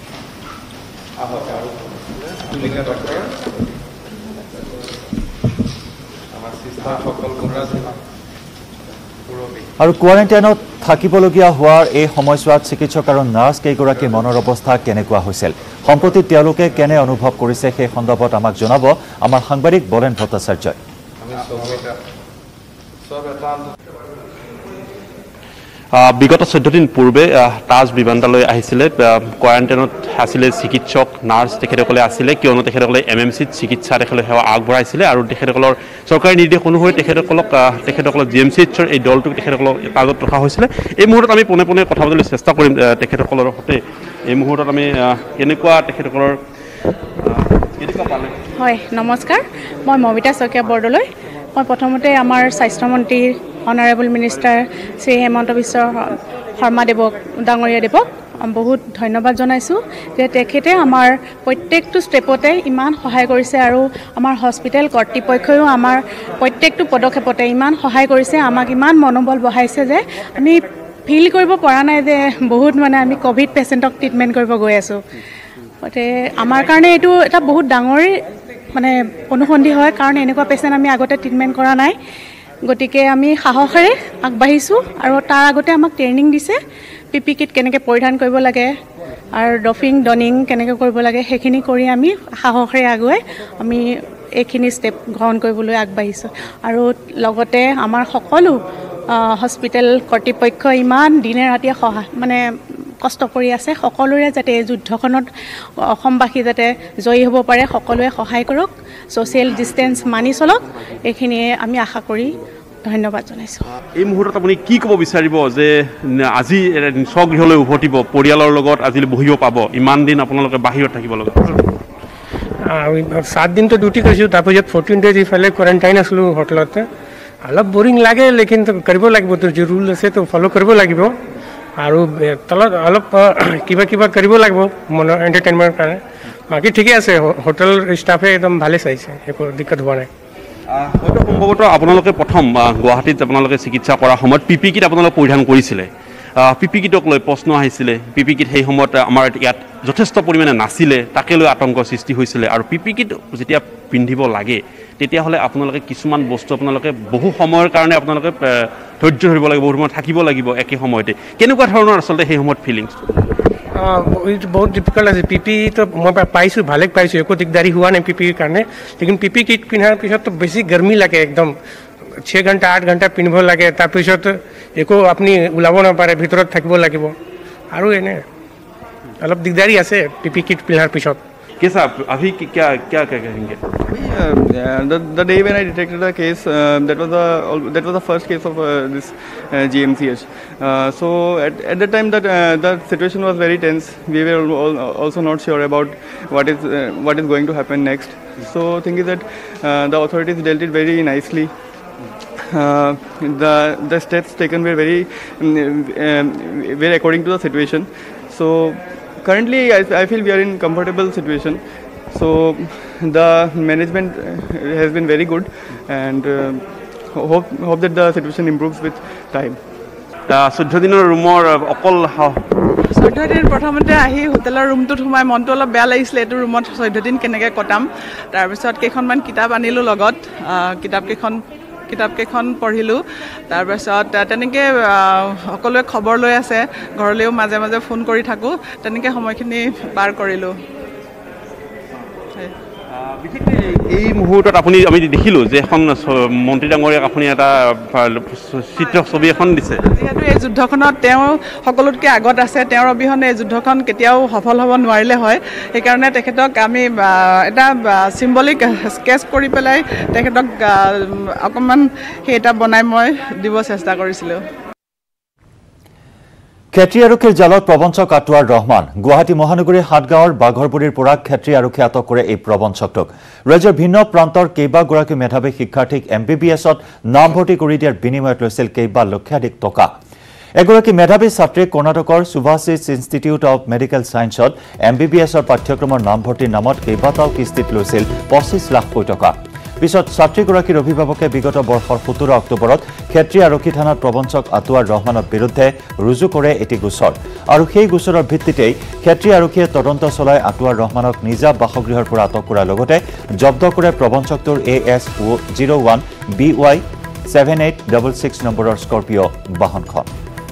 আৰু কোৱাৰেণ্টাইনত থাকিবলগীয়া হোৱাৰ এই সময়ছোৱাত চিকিৎসক আৰু নাৰ্ছ কেইগৰাকীৰ মনৰ অৱস্থা কেনেকুৱা হৈছিল সম্প্ৰতি তেওঁলোকে কেনে অনুভৱ কৰিছে সেই সন্দৰ্ভত আমাক জনাব আমাৰ সাংবাদিক বলেন ভট্টাচাৰ্যই বিগত 14 দিন পূৰ্বে তাজ বিমানতলৈ আহিছিলে কোৱাৰেণ্টাইনত আছিলে চিকিৎসক নাৰ্ছ তেখেতসকলে আছিলে কিয়নো তেখেতসকলে MMCত চিকিৎসা তেখেতসকলে সেৱা আগবঢ়াইছিলে আৰু তেখেতসকলৰ চৰকাৰী নিৰ্দেশ অনুসৰি তেখেতসকলক GMCHৰ এই দলটোক তেখেতসকলক তাজত ৰখা হৈছিলে এই মুহূৰ্তত আমি পোনে পোনে কথা পাতিবলৈ চেষ্টা কৰিম তেখেতসকলৰ সৈতে এই মুহূৰ্তত আমি কেনেকুৱা তেখেতসকলৰ হয় নমস্কাৰ মই মমিতা শইকীয়া বৰদলৈ মই প্ৰথমতে আমাৰ স্বাস্থ্যমন্ত্ৰী অনাৰেবল মিনিষ্টাৰ শ্ৰী হেমন্ত বিশ্ব শৰ্মা ডাঙৰীয়া দেৱক বহুত ধন্যবাদ জনাইছোঁ যে তেখেতে আমাৰ প্ৰত্যেকটো ষ্টেপতে ইমান সহায় কৰিছে আৰু আমাৰ হস্পিটেল কৰ্তৃপক্ষয়ো আমাৰ প্ৰত্যেকটো পদক্ষেপতে ইমান সহায় কৰিছে আমাক ইমান মনোবল বঢ়াইছে যে আমি ফিল কৰিব পৰা নাই যে বহুত মানে আমি কোভিড পেচেণ্টক ট্ৰিটমেণ্ট কৰিব গৈ আছোঁ গতিকে আমাৰ কাৰণে এইটো এটা বহুত ডাঙৰ মানে অনুসন্ধি হয় কাৰণ এনেকুৱা পেচেণ্ট আমি আগতে ট্ৰিটমেণ্ট কৰা নাই গতিকে আমি সাহসেৰে আগবাঢ়িছোঁ আৰু তাৰ আগতে আমাক ট্ৰেইনিং দিছে PPE কিট কেনেকৈ পৰিধান কৰিব লাগে আৰু ডনিং কেনেকৈ কৰিব লাগে সেইখিনি কৰি আমি সাহসেৰে আগুৱাই আমি এইখিনি ষ্টেপ গ্ৰহণ কৰিবলৈ আগবাঢ়িছোঁ আৰু লগতে আমাৰ সকলো হস্পিটেল কৰ্তৃপক্ষ ইমান দিনে ৰাতিয়ে মানে কষ্ট কৰি আছে সকলোৰে যাতে এই যুদ্ধখনত অসমবাসী যাতে জয়ী হ'ব পাৰে সকলোৱে সহায় কৰক ছ'চিয়েল ডিষ্টেঞ্চ মানি চলক এইখিনিয়ে আমি আশা কৰি ধন্যবাদ জনাইছোঁ এই মুহূৰ্তত আপুনি কি ক'ব বিচাৰিব যে আজি স্বগৃহলৈ উভতিব পৰিয়ালৰ লগত আজি বহিব পাব ইমান দিন আপোনালোকে বাহিৰত থাকিব লগা 7 দিনটো ডিউটি কৰিছোঁ তাৰপিছত 14 ডেজ ইফালে কোৱাৰেণ্টাইন আছিলোঁ হোটেলতে অলপ বৰিং লাগে লেকিন কৰিব লাগিব যি ৰুল আছে তো ফ'ল' কৰিব লাগিব আৰু তলত অলপ কিবা কৰিব লাগিব মনৰ এণ্টাৰটেইনমেণ্টৰ কাৰণে বাকী ঠিকে আছে হোটেল ষ্টাফে একদম ভালে চাইছে একো দিক্কত হোৱা নাই হয়তো সম্ভৱতঃ আপোনালোকে প্ৰথম গুৱাহাটীত আপোনালোকে চিকিৎসা কৰাৰ সময়ত PPE কিট আপোনালোকে পৰিধান কৰিছিলে PPE কিটক লৈ প্ৰশ্ন আহিছিলে PPE কিট সেই সময়ত আমাৰ ইয়াত যথেষ্ট পৰিমাণে নাছিলে তাকে লৈ আতংক সৃষ্টি হৈছিলে আৰু PPE কিট যেতিয়া পিন্ধিব লাগে তেতিয়াহ'লে আপোনালোকে কিছুমান বস্তু আপোনালোকে বহু সময়ৰ কাৰণে আপোনালোকে ধৈৰ্য ধৰিব লাগিব বহু সময় থাকিব লাগিব একে সময়তে কেনেকুৱা ধৰণৰ আচলতে সেই সময়ত ফিলিংছ বহুত ডিফিকাল্ট আছে PPE তো মই পাইছোঁ ভালে পাইছোঁ একো দিগদাৰী হোৱা নাই PPE কাৰণে লেকিন PPE কিট পিন্ধাৰ পিছততো বেছি গৰমি লাগে একদম 6 ঘণ্টা 8 ঘণ্টা পিন্ধিব লাগে তাৰপিছত একো আপুনি ওলাব নাপাৰে ভিতৰত থাকিব লাগিব আৰু এনে অলপ দিগদাৰী আছে PPE কিট পিন্ধাৰ পিছত कैसा अभी क्या कहेंगे the day when I detected the case that was the first case of this GMCH so at that time that the situation was very tense we were also not sure about what is going to happen next so thing is that the authorities dealt it very nicely the steps taken were very according to the situation so currently I feel we are in comfortable situation so the management has been very good and hope that the situation improves with time 14 দিনৰ ৰুমৰ অকল 14 দিন প্ৰথমতে আহি হোটেলৰ ৰুমটোত সোমাই মনটো অলপ বেয়া লাগিছিলে এইটো ৰুমত 14 দিন কেনেকৈ কটাম তাৰপিছত কেইখনমান কিতাপ আনিলোঁ লগত কিতাপকেইখন পঢ়িলোঁ তাৰপিছত তেনেকৈ সকলোৱে খবৰ লৈ আছে ঘৰলৈও মাজে মাজে ফোন কৰি থাকোঁ তেনেকৈ সময়খিনি পাৰ কৰিলোঁ এই মুহূৰ্তত আমি দেখিলোঁ যে এখন মন্ত্ৰী ডাঙৰীয়াক আপুনি এটা চিত্ৰ ছবি এখন দিছে। যিহেতু এই যুদ্ধখনত তেওঁ সকলোতকৈ আগত আছে, তেওঁৰ অবিহনে এই যুদ্ধখন কেতিয়াও সফল হ'ব নোৱাৰিলে হয়। সেইকাৰণে তেখেতক আমি এটা চিম্বলিক স্কেচ কৰি পেলাই তেখেতক অকণমান সেই এটা বনাই মই দিব চেষ্টা কৰিছিলোঁ। ক্ষেত্ৰী আৰক্ষীৰ জালত প্ৰবঞ্চক আটোৱাৰ ৰহমান। গুৱাহাটী মহানগৰীৰ হাটগাঁৱৰ বাঘৰপুৰীৰ পৰা ক্ষেত্ৰী আৰক্ষী আটক কৰে এই প্ৰবঞ্চকটোক। ৰাজ্যৰ ভিন্ন প্ৰান্তৰ কেইবাগৰাকী মেধাৱী শিক্ষাৰ্থীক MBBSত নামভৰ্তি কৰি দিয়াৰ বিনিময়ত লৈছিল কেইবা লক্ষাধিক টকা। এগৰাকী মেধাৱী ছাত্ৰীক কৰ্ণাটকৰ সুভাষিছ ইনষ্টিটিউট অৱ মেডিকেল ছায়েন্সত MBBSৰ পাঠ্যক্ৰমৰ নামভৰ্তিৰ নামত কেইবাটাও কিস্তিত লৈছিল 25 লাখ টকা। পিছত ছাত্ৰীগৰাকীৰ অভিভাৱকে বিগত বৰ্ষৰ 17 অক্টোবৰত ক্ষেত্ৰী আৰক্ষী থানাত প্ৰবঞ্চক আটোৱাৰ ৰহমানৰ বিৰুদ্ধে ৰুজু কৰে এটি গোচৰ আৰু সেই গোচৰৰ ভিত্তিতেই ক্ষেত্ৰী আৰক্ষীয়ে তদন্ত চলাই আটোৱাৰ ৰহমানক নিজা বাসগৃহৰ পৰা আটক কৰাৰ লগতে জব্দ কৰে প্ৰবঞ্চকটোৰ AS01 BY 7866 নম্বৰৰ স্কৰ্পিঅ' বাহনখন।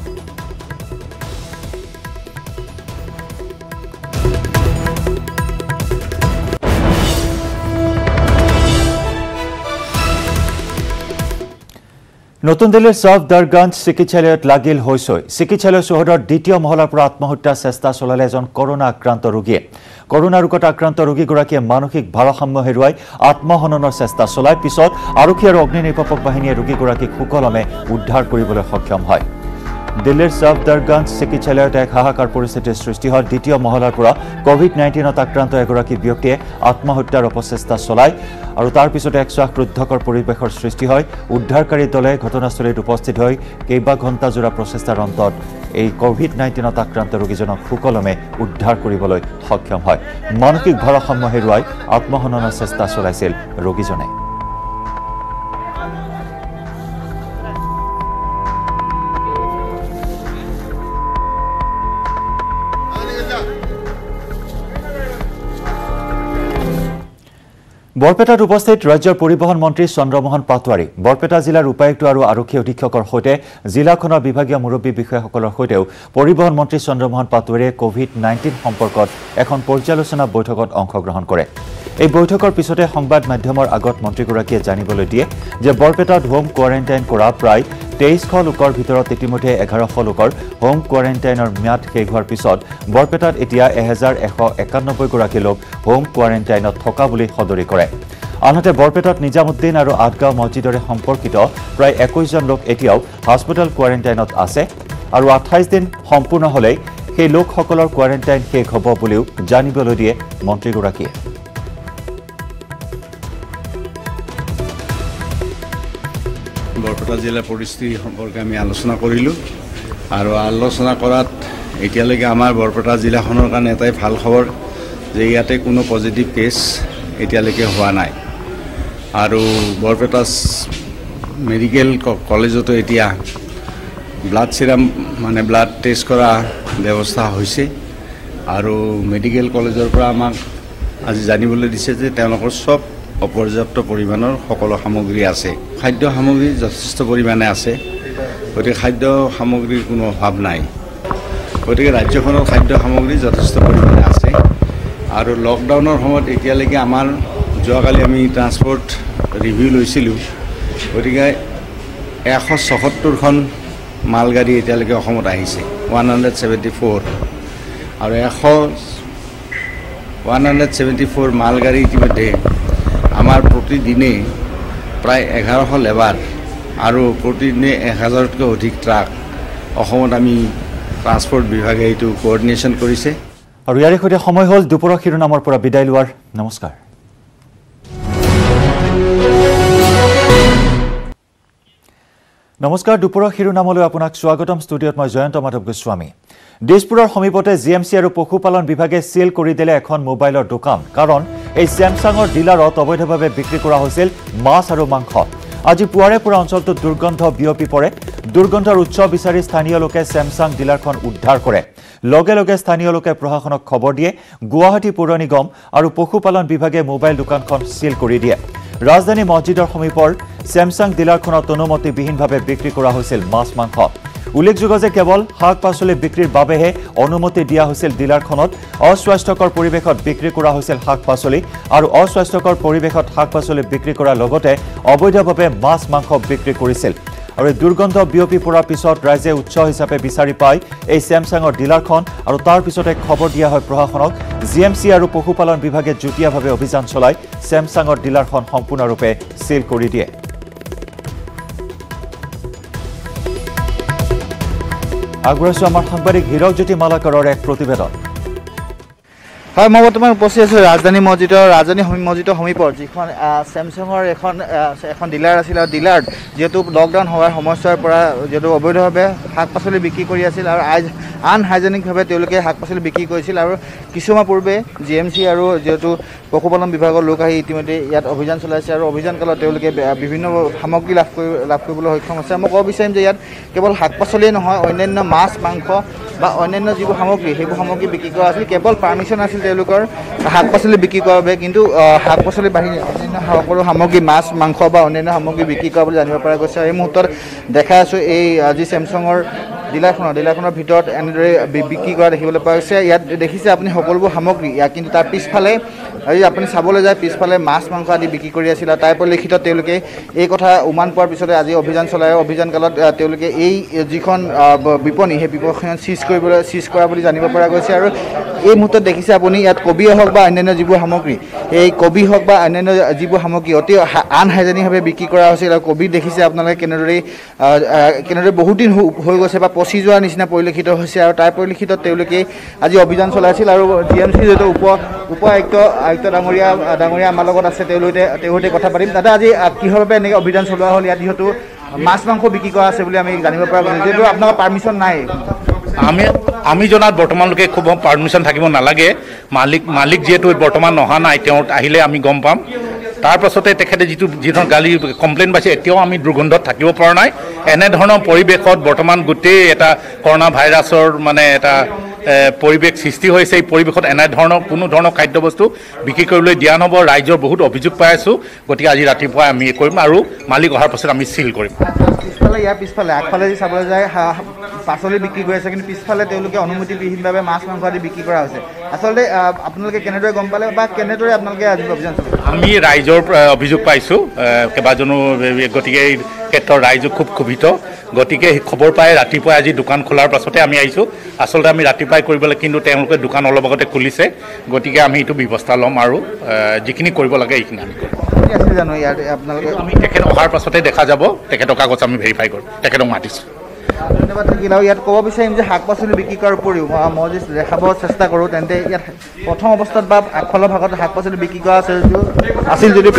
নতুন দিল্লীৰ সফদৰগঞ্জ চিকিৎসালয়ত লাগিল হৈছৈ। চিকিৎসালয় চৌহদৰ দ্বিতীয় মহলাৰ পৰা আত্মহত্যাৰ চেষ্টা চলালে এজন কৰোনা আক্ৰান্ত ৰোগীয়ে। কৰোনা ৰোগত আক্ৰান্ত ৰোগীগৰাকীয়ে মানসিক ভাৰসাম্য হেৰুৱাই আত্মহননৰ চেষ্টা চলায়। পিছত আৰক্ষী আৰু অগ্নি নিৰ্বাপক বাহিনীয়ে ৰোগীগৰাকীক সুকলমে উদ্ধাৰ কৰিবলৈ সক্ষম হয়। দিল্লীৰ সফদৰগঞ্জ চিকিৎসালয়ত এক হাহাকাৰ পৰিস্থিতিৰ সৃষ্টি হয়। দ্বিতীয় মহলাৰ পৰা COVID-19ত আক্ৰান্ত এগৰাকী ব্যক্তিয়ে আত্মহত্যাৰ অপচেষ্টা চলায় আৰু তাৰ পিছতে এক শ্বাসৰুদ্ধকৰ পৰিৱেশৰ সৃষ্টি হয়। উদ্ধাৰকাৰী দলে ঘটনাস্থলীত উপস্থিত হৈ কেইবা ঘণ্টাজোৰা প্ৰচেষ্টাৰ অন্তত এই COVID-19ত আক্ৰান্ত ৰোগীজনক সুকলমে উদ্ধাৰ কৰিবলৈ সক্ষম হয়। মানসিক ভাৰসাম্য হেৰুৱাই আত্মহননৰ চেষ্টা চলাইছিল ৰোগীজনে। বৰপেটাত উপস্থিত ৰাজ্যৰ পৰিবহণ মন্ত্ৰী চন্দ্ৰমোহন পাটোৱাৰী। বৰপেটা জিলাৰ উপায়ুক্ত আৰু আৰক্ষী অধীক্ষকৰ সৈতে জিলাখনৰ বিভাগীয় মুৰব্বী বিষয়াসকলৰ সৈতেও পৰিবহণ মন্ত্ৰী চন্দ্ৰমোহন পাটোৱাৰীয়ে COVID-19 সম্পৰ্কত এখন পৰ্যালোচনা বৈঠকত অংশগ্ৰহণ কৰে। এই বৈঠকৰ পিছতে সংবাদ মাধ্যমৰ আগত মন্ত্ৰীগৰাকীয়ে জানিবলৈ দিয়ে যে বৰপেটাত হোম কোৱাৰেণ্টাইন কৰা প্ৰায় 2300 লোকৰ ভিতৰত ইতিমধ্যে 1100 লোকৰ হোম কোৱাৰেণ্টাইনৰ ম্যাদ শেষ হোৱাৰ পিছত বৰপেটাত এতিয়া 1191 গৰাকী লোক হোম কোৱাৰেণ্টাইনত থকা বুলি সদৰি কৰে। আনহাতে বৰপেটাত নিজামুদ্দিন আৰু আঠগাঁও মছজিদৰে সম্পৰ্কিত প্ৰায় 21 জন লোক এতিয়াও হস্পিটেল কোৱাৰেণ্টাইনত আছে আৰু 28 দিন সম্পূৰ্ণ হ'লেই সেই লোকসকলৰ কোৱাৰেণ্টাইন শেষ হ'ব বুলিও জানিবলৈ দিয়ে মন্ত্ৰীগৰাকীয়ে। বৰপেটা জিলাৰ পৰিস্থিতি সম্পৰ্কে আমি আলোচনা কৰিলোঁ আৰু আলোচনা কৰাত এতিয়ালৈকে আমাৰ বৰপেটা জিলাখনৰ কাৰণে এটাই ভাল খবৰ যে ইয়াতে কোনো পজিটিভ কেছ এতিয়ালৈকে হোৱা নাই আৰু বৰপেটা মেডিকেল কলেজতো এতিয়া ব্লাড চিৰাম মানে ব্লাড টেষ্ট কৰা ব্যৱস্থা হৈছে আৰু মেডিকেল কলেজৰ পৰা আমাক আজি জানিবলৈ দিছে যে তেওঁলোকৰ সব অপৰ্যাপ্ত পৰিমাণৰ সকলো সামগ্ৰী আছে। খাদ্য সামগ্ৰী যথেষ্ট পৰিমাণে আছে, গতিকে খাদ্য সামগ্ৰীৰ কোনো অভাৱ নাই। গতিকে ৰাজ্যখনৰ খাদ্য সামগ্ৰী যথেষ্ট পৰিমাণে আছে আৰু লকডাউনৰ সময়ত এতিয়ালৈকে আমাৰ যোৱাকালি আমি ট্ৰান্সপৰ্ট ৰিভিউ লৈছিলোঁ, গতিকে 177খন মালগাড়ী এতিয়ালৈকে অসমত আহিছে 174 আৰু 174 মালগাড়ী ইতিমধ্যে আমাৰ প্ৰতিদিনে প্ৰায় 1100 লেবাৰ আৰু প্ৰতিদিনে 1000তকৈ অধিক ট্ৰাক অসমত আমি ট্ৰান্সপৰ্ট বিভাগে এইটো কোঅৰ্ডিনেশ্যন কৰিছে। আৰু ইয়াৰ সৈতে সময় হ'ল দুপৰৰ শিৰোনামৰ পৰা বিদায় লোৱাৰ। নমস্কাৰ। নমস্কাৰ, দুপৰৰ শিৰোনামলৈ আপোনাক স্বাগতম। ষ্টুডিঅ'ত মই জয়ন্ত মাধৱ গোস্বামী। দিছপুৰৰ সমীপতে GMC আৰু পশুপালন বিভাগে চিল কৰি দিলে এখন মোবাইলৰ দোকান, কাৰণ এই ছেমছাঙৰ ডিলাৰত অবৈধভাৱে বিক্ৰী কৰা হৈছিল মাছ আৰু মাংস। আজি পুৱাৰে পৰা অঞ্চলটোত দুৰ্গন্ধ বিয়পি পৰে। দুৰ্গন্ধৰ উৎস বিচাৰি স্থানীয় লোকে ছেমছাং ডিলাৰখন উদ্ধাৰ কৰে। লগে লগে স্থানীয় লোকে প্ৰশাসনক খবৰ দিয়ে। গুৱাহাটী পৌৰ নিগম আৰু পশুপালন বিভাগে মোবাইল দোকানখন চিল কৰি দিয়ে। ৰাজধানী মছজিদৰ সমীপৰ ছেমছাং ডিলাৰখনত অনুমতিবিহীনভাৱে বিক্ৰী কৰা হৈছিল মাছ মাংস। উল্লেখযোগ্য যে কেৱল শাক পাচলি বিক্ৰীৰ বাবেহে অনুমতি দিয়া হৈছিল ডিলাৰখনত অস্বাস্থ্যকৰ পৰিৱেশত বিক্ৰী কৰা হৈছিল শাক পাচলি আৰু অস্বাস্থ্যকৰ পৰিৱেশত শাক পাচলি বিক্ৰী কৰাৰ লগতে অবৈধভাৱে মাছ মাংস বিক্ৰী কৰিছিল আৰু দুৰ্গন্ধ বিয়পি পৰাৰ পিছত ৰাইজে উৎস হিচাপে বিচাৰি পায় এই স্যামছাঙৰ ডিলাৰখন আৰু তাৰ পিছতে খবৰ দিয়া হয় প্ৰশাসনক জিএমচি আৰু পশুপালন বিভাগে যুটীয়াভাৱে অভিযান চলাই স্যামছাঙৰ ডিলাৰখন সম্পূৰ্ণৰূপে সিল কৰি দিয়ে আগবঢ়াইছো আমাৰ সাংবাদিক হীৰকজ্যোতি মালাকাৰৰ এক প্ৰতিবেদন হয় মই বৰ্তমান উপস্থিত আছো ৰাজধানী মছজিদৰ সমীপৰ যিখন স্যামছাঙৰ এখন ডিলাৰ আছিল আৰু ডিলাৰ যেহেতু লকডাউন হোৱাৰ সময়ছোৱাৰ পৰা যেহেতু অবৈধভাৱে শাক পাচলি বিক্ৰী কৰি আছিল আৰু আনহাইজেনিকভাৱে তেওঁলোকে শাক পাচলি বিক্ৰী কৰিছিল আৰু কিছুমান পূৰ্বে জিএমচি আৰু যেহেতু পশুপালন বিভাগৰ লোক আহি ইতিমধ্যে ইয়াত অভিযান চলাইছে আৰু অভিযান কালত তেওঁলোকে বিভিন্ন সামগ্ৰী লাভ কৰিবলৈ সক্ষম হৈছে মই ক'ব বিচাৰিম যে ইয়াত কেৱল শাক পাচলিয়ে নহয় অন্যান্য মাছ মাংস বা অন্যান্য যিবোৰ সামগ্ৰী সেইবোৰ সামগ্ৰী বিক্ৰী কৰা আছিল কেৱল পাৰ্মিশ্যন আছিল তেওঁলোকৰ শাক পাচলি বিক্ৰী কৰাৰ বাবে কিন্তু শাক পাচলি বাহিৰে অন্যান্য সকলো সামগ্ৰী মাছ মাংস বা অন্যান্য সামগ্ৰী বিক্ৰী কৰা বুলি জানিব পৰা গৈছে এই মুহূৰ্তত দেখাই আছোঁ এই আজি স্যামছাঙৰ ডিলাৰখনৰ ভিতৰত এনেদৰে বিক্ৰী কৰা দেখিবলৈ পোৱা গৈছে ইয়াত দেখিছে আপুনি সকলোবোৰ সামগ্ৰী ইয়াত কিন্তু তাৰ পিছফালে আজি আপুনি চাবলৈ যায় পিছফালে মাছ মাংস আদি বিক্ৰী কৰি আছিল আৰু তাৰ পৰিলক্ষিতত তেওঁলোকে এই কথা উমান পোৱাৰ পিছতে আজি অভিযান চলাই অভিযান কালত তেওঁলোকে এই যিখন বিপণী সেই বিপণীখন চিজ কৰা বুলি জানিব পৰা গৈছে আৰু এই মুহূৰ্তত দেখিছে আপুনি ইয়াত কবিয়ে হওক বা অন্যান্য যিবোৰ সামগ্ৰী এই কবি হওক বা অন্যান্য যিবোৰ সামগ্ৰী অতি আনহাইজেনিকভাৱে বিক্ৰী কৰা হৈছিল আৰু কবি দেখিছে আপোনালোকে কেনেদৰে বহুত দিন হৈ গৈছে বা পচি যোৱাৰ নিচিনা পৰিলক্ষিত হৈছে আৰু তাৰ পৰিলক্ষিতত তেওঁলোকে আজি অভিযান চলাইছিল আৰু জিএমচি যিহেতু উপ আয়ুক্ত ডাঙৰীয়া আমাৰ লগত আছে তেওঁলোকে কথা পাতিম দাদা আজি কিহৰ বাবে এনেকৈ অভিযান চলোৱা হ'ল ইয়াত যিহেতু মাছ মাংস বিক্ৰী কৰা আছে বুলি আমি জানিব পৰা গৈছে যিহেতু আপোনালোকৰ পাৰ্মিশ্যন নাই আমি জনাত বৰ্তমানলৈকে খুব পাৰ্মিশ্যন থাকিব নালাগে মালিক যিহেতু বৰ্তমান অহা নাই তেওঁ আহিলে আমি গম পাম তাৰ পাছতে তেখেতে যিধৰণৰ গালি কমপ্লেইন পাইছে এতিয়াও আমি দুৰ্গন্ধত থাকিব পৰা নাই এনেধৰণৰ পৰিৱেশত বৰ্তমান গোটেই এটা কৰোণা ভাইৰাছৰ মানে এটা পৰিৱেশ সৃষ্টি হৈছে এই পৰিৱেশত এনেধৰণৰ কোনো ধৰণৰ খাদ্যবস্তু বিক্ৰী কৰিবলৈ দিয়া নহ'ব ৰাইজৰ বহুত অভিযোগ পাই আছোঁ গতিকে আজি ৰাতিপুৱা আমি কৰিম আৰু মালিক অহাৰ পাছত আমি চিল কৰিম পিছফালে আগফালে যদি চাবলৈ যায় পাচলি বিক্ৰী কৰি আছে কিন্তু পিছফালে তেওঁলোকে অনুমতিবিহীনভাৱে মাছ মাংস আদি বিক্ৰী কৰা হৈছে আচলতে আপোনালোকে কেনেদৰে গম পালে বা কেনেদৰে আপোনালোকে আজি অভিযান চলাইছে আমি ৰাইজৰ অভিযোগ পাইছোঁ কেইবাজনো গতিকে এই ক্ষেত্ৰত ৰাইজো খুব ক্ষোভিত গতিকে খবৰ পাই ৰাতিপুৱাই আজি দোকান খোলাৰ পাছতে আমি আহিছোঁ আচলতে আমি ৰাতিপুৱাই কৰিবলৈ কিন্তু তেওঁলোকে দোকান অলপ আগতে খুলিছে গতিকে আমি এইটো ব্যৱস্থা ল'ম আৰু যিখিনি কৰিব লাগে এইখিনি আমি কৰিম আমি তেখেত অহাৰ পাছতে দেখা যাব তেখেতৰ কাগজ আমি ভেৰিফাই কৰিম তেখেতক মাতিছোঁ ধন্যবাদ থাকিল আৰু ইয়াত ক'ব বিচাৰিম যে শাক পাচলি বিক্ৰী কৰাৰ উপৰিও মই যদি দেখাব চেষ্টা কৰোঁ তেন্তে ইয়াত প্ৰথম অৱস্থাত বা আগফালৰ ভাগত শাক পাচলি বিক্ৰী কৰা আছিল যদিও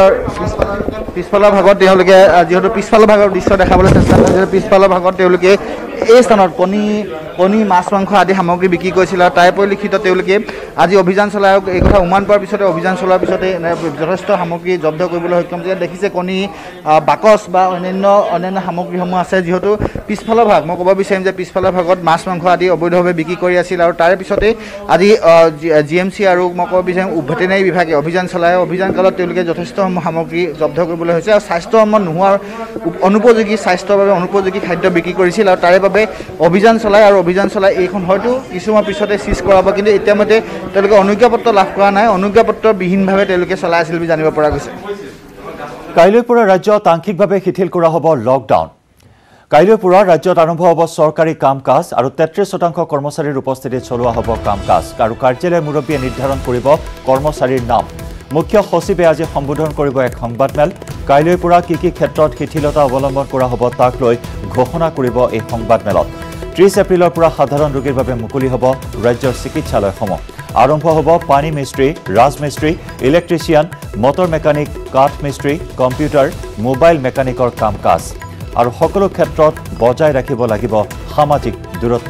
পিছফালৰ ভাগত তেওঁলোকে যিহেতু পিছফালৰ ভাগৰ দৃশ্য দেখাবলৈ চেষ্টা কৰিছে পিছফালৰ ভাগত তেওঁলোকে এই স্থানত কণী মাছ মাংস আদি সামগ্ৰী বিক্ৰী কৰিছিল আৰু তাৰ পৰিলক্ষিতত তেওঁলোকে আজি অভিযান চলাই এই কথা উমান পোৱাৰ পিছতে অভিযান চলোৱাৰ পিছতে যথেষ্ট সামগ্ৰী জব্দ কৰিবলৈ সক্ষম হৈছে দেখিছে কণী বাকচ বা অন্যান্য সামগ্ৰীসমূহ আছে যিহেতু পিছফালৰ ভাগ মই ক'ব বিচাৰিম যে পিছফালৰ ভাগত মাছ মাংস আদি অবৈধভাৱে বিক্ৰী কৰি আছিল আৰু তাৰে পিছতে আজি জিএমচি আৰু মই ক'ব বিচাৰিম ভেটেনেৰী বিভাগে অভিযান চলাই অভিযান কালত তেওঁলোকে যথেষ্ট সামগ্ৰী জব্দ কৰিবলৈ হৈছে আৰু স্বাস্থ্যসন্মত নোহোৱাৰ স্বাস্থ্যৰ বাবে অনুপযোগী খাদ্য বিক্ৰী কৰিছিল আৰু তাৰে বাবে অভিযান চলাই এইখন হয়তো কিছুমান পিছতে চিজ কৰাব কিন্তু এতিয়ালৈকে তেওঁলোকে অনুজ্ঞাপত্ৰ লাভ কৰা নাই অনুজ্ঞাপত্ৰবিহীনভাৱে তেওঁলোকে চলাই আছিল বুলি জানিব পৰা গৈছে কাইলৈৰ পৰা ৰাজ্যত আংশিকভাৱে শিথিল কৰা হ'ব লকডাউন কাইলৈৰ পৰা ৰাজ্যত আৰম্ভ হ'ব চৰকাৰী কাম কাজ আৰু 33% কৰ্মচাৰীৰ উপস্থিতিত চলোৱা হ'ব কাম কাজ আৰু কাৰ্যালয়ৰ মুৰব্বীয়ে নিৰ্ধাৰণ কৰিব কৰ্মচাৰীৰ নাম মুখ্য সচিবে আজি সম্বোধন কৰিব এক সংবাদমেল কাইলৈৰ পৰা কি ক্ষেত্ৰত শিথিলতা অৱলম্বন কৰা হ'ব তাক লৈ ঘোষণা কৰিব এই সংবাদমেলত 30 এপ্ৰিলৰ পৰা সাধাৰণ ৰোগীৰ বাবে মুকলি হ'ব ৰাজ্যৰ চিকিৎসালয়সমূহ আৰম্ভ হ'ব পানী মিস্ত্ৰী ৰাজমিস্ত্ৰী ইলেক্ট্ৰিচিয়ান মটৰ মেকানিক কাঠ মিস্ত্ৰী কম্পিউটাৰ মোবাইল মেকানিকৰ কাম কাজ আৰু সকলো ক্ষেত্ৰত বজাই ৰাখিব লাগিব সামাজিক দূৰত্ব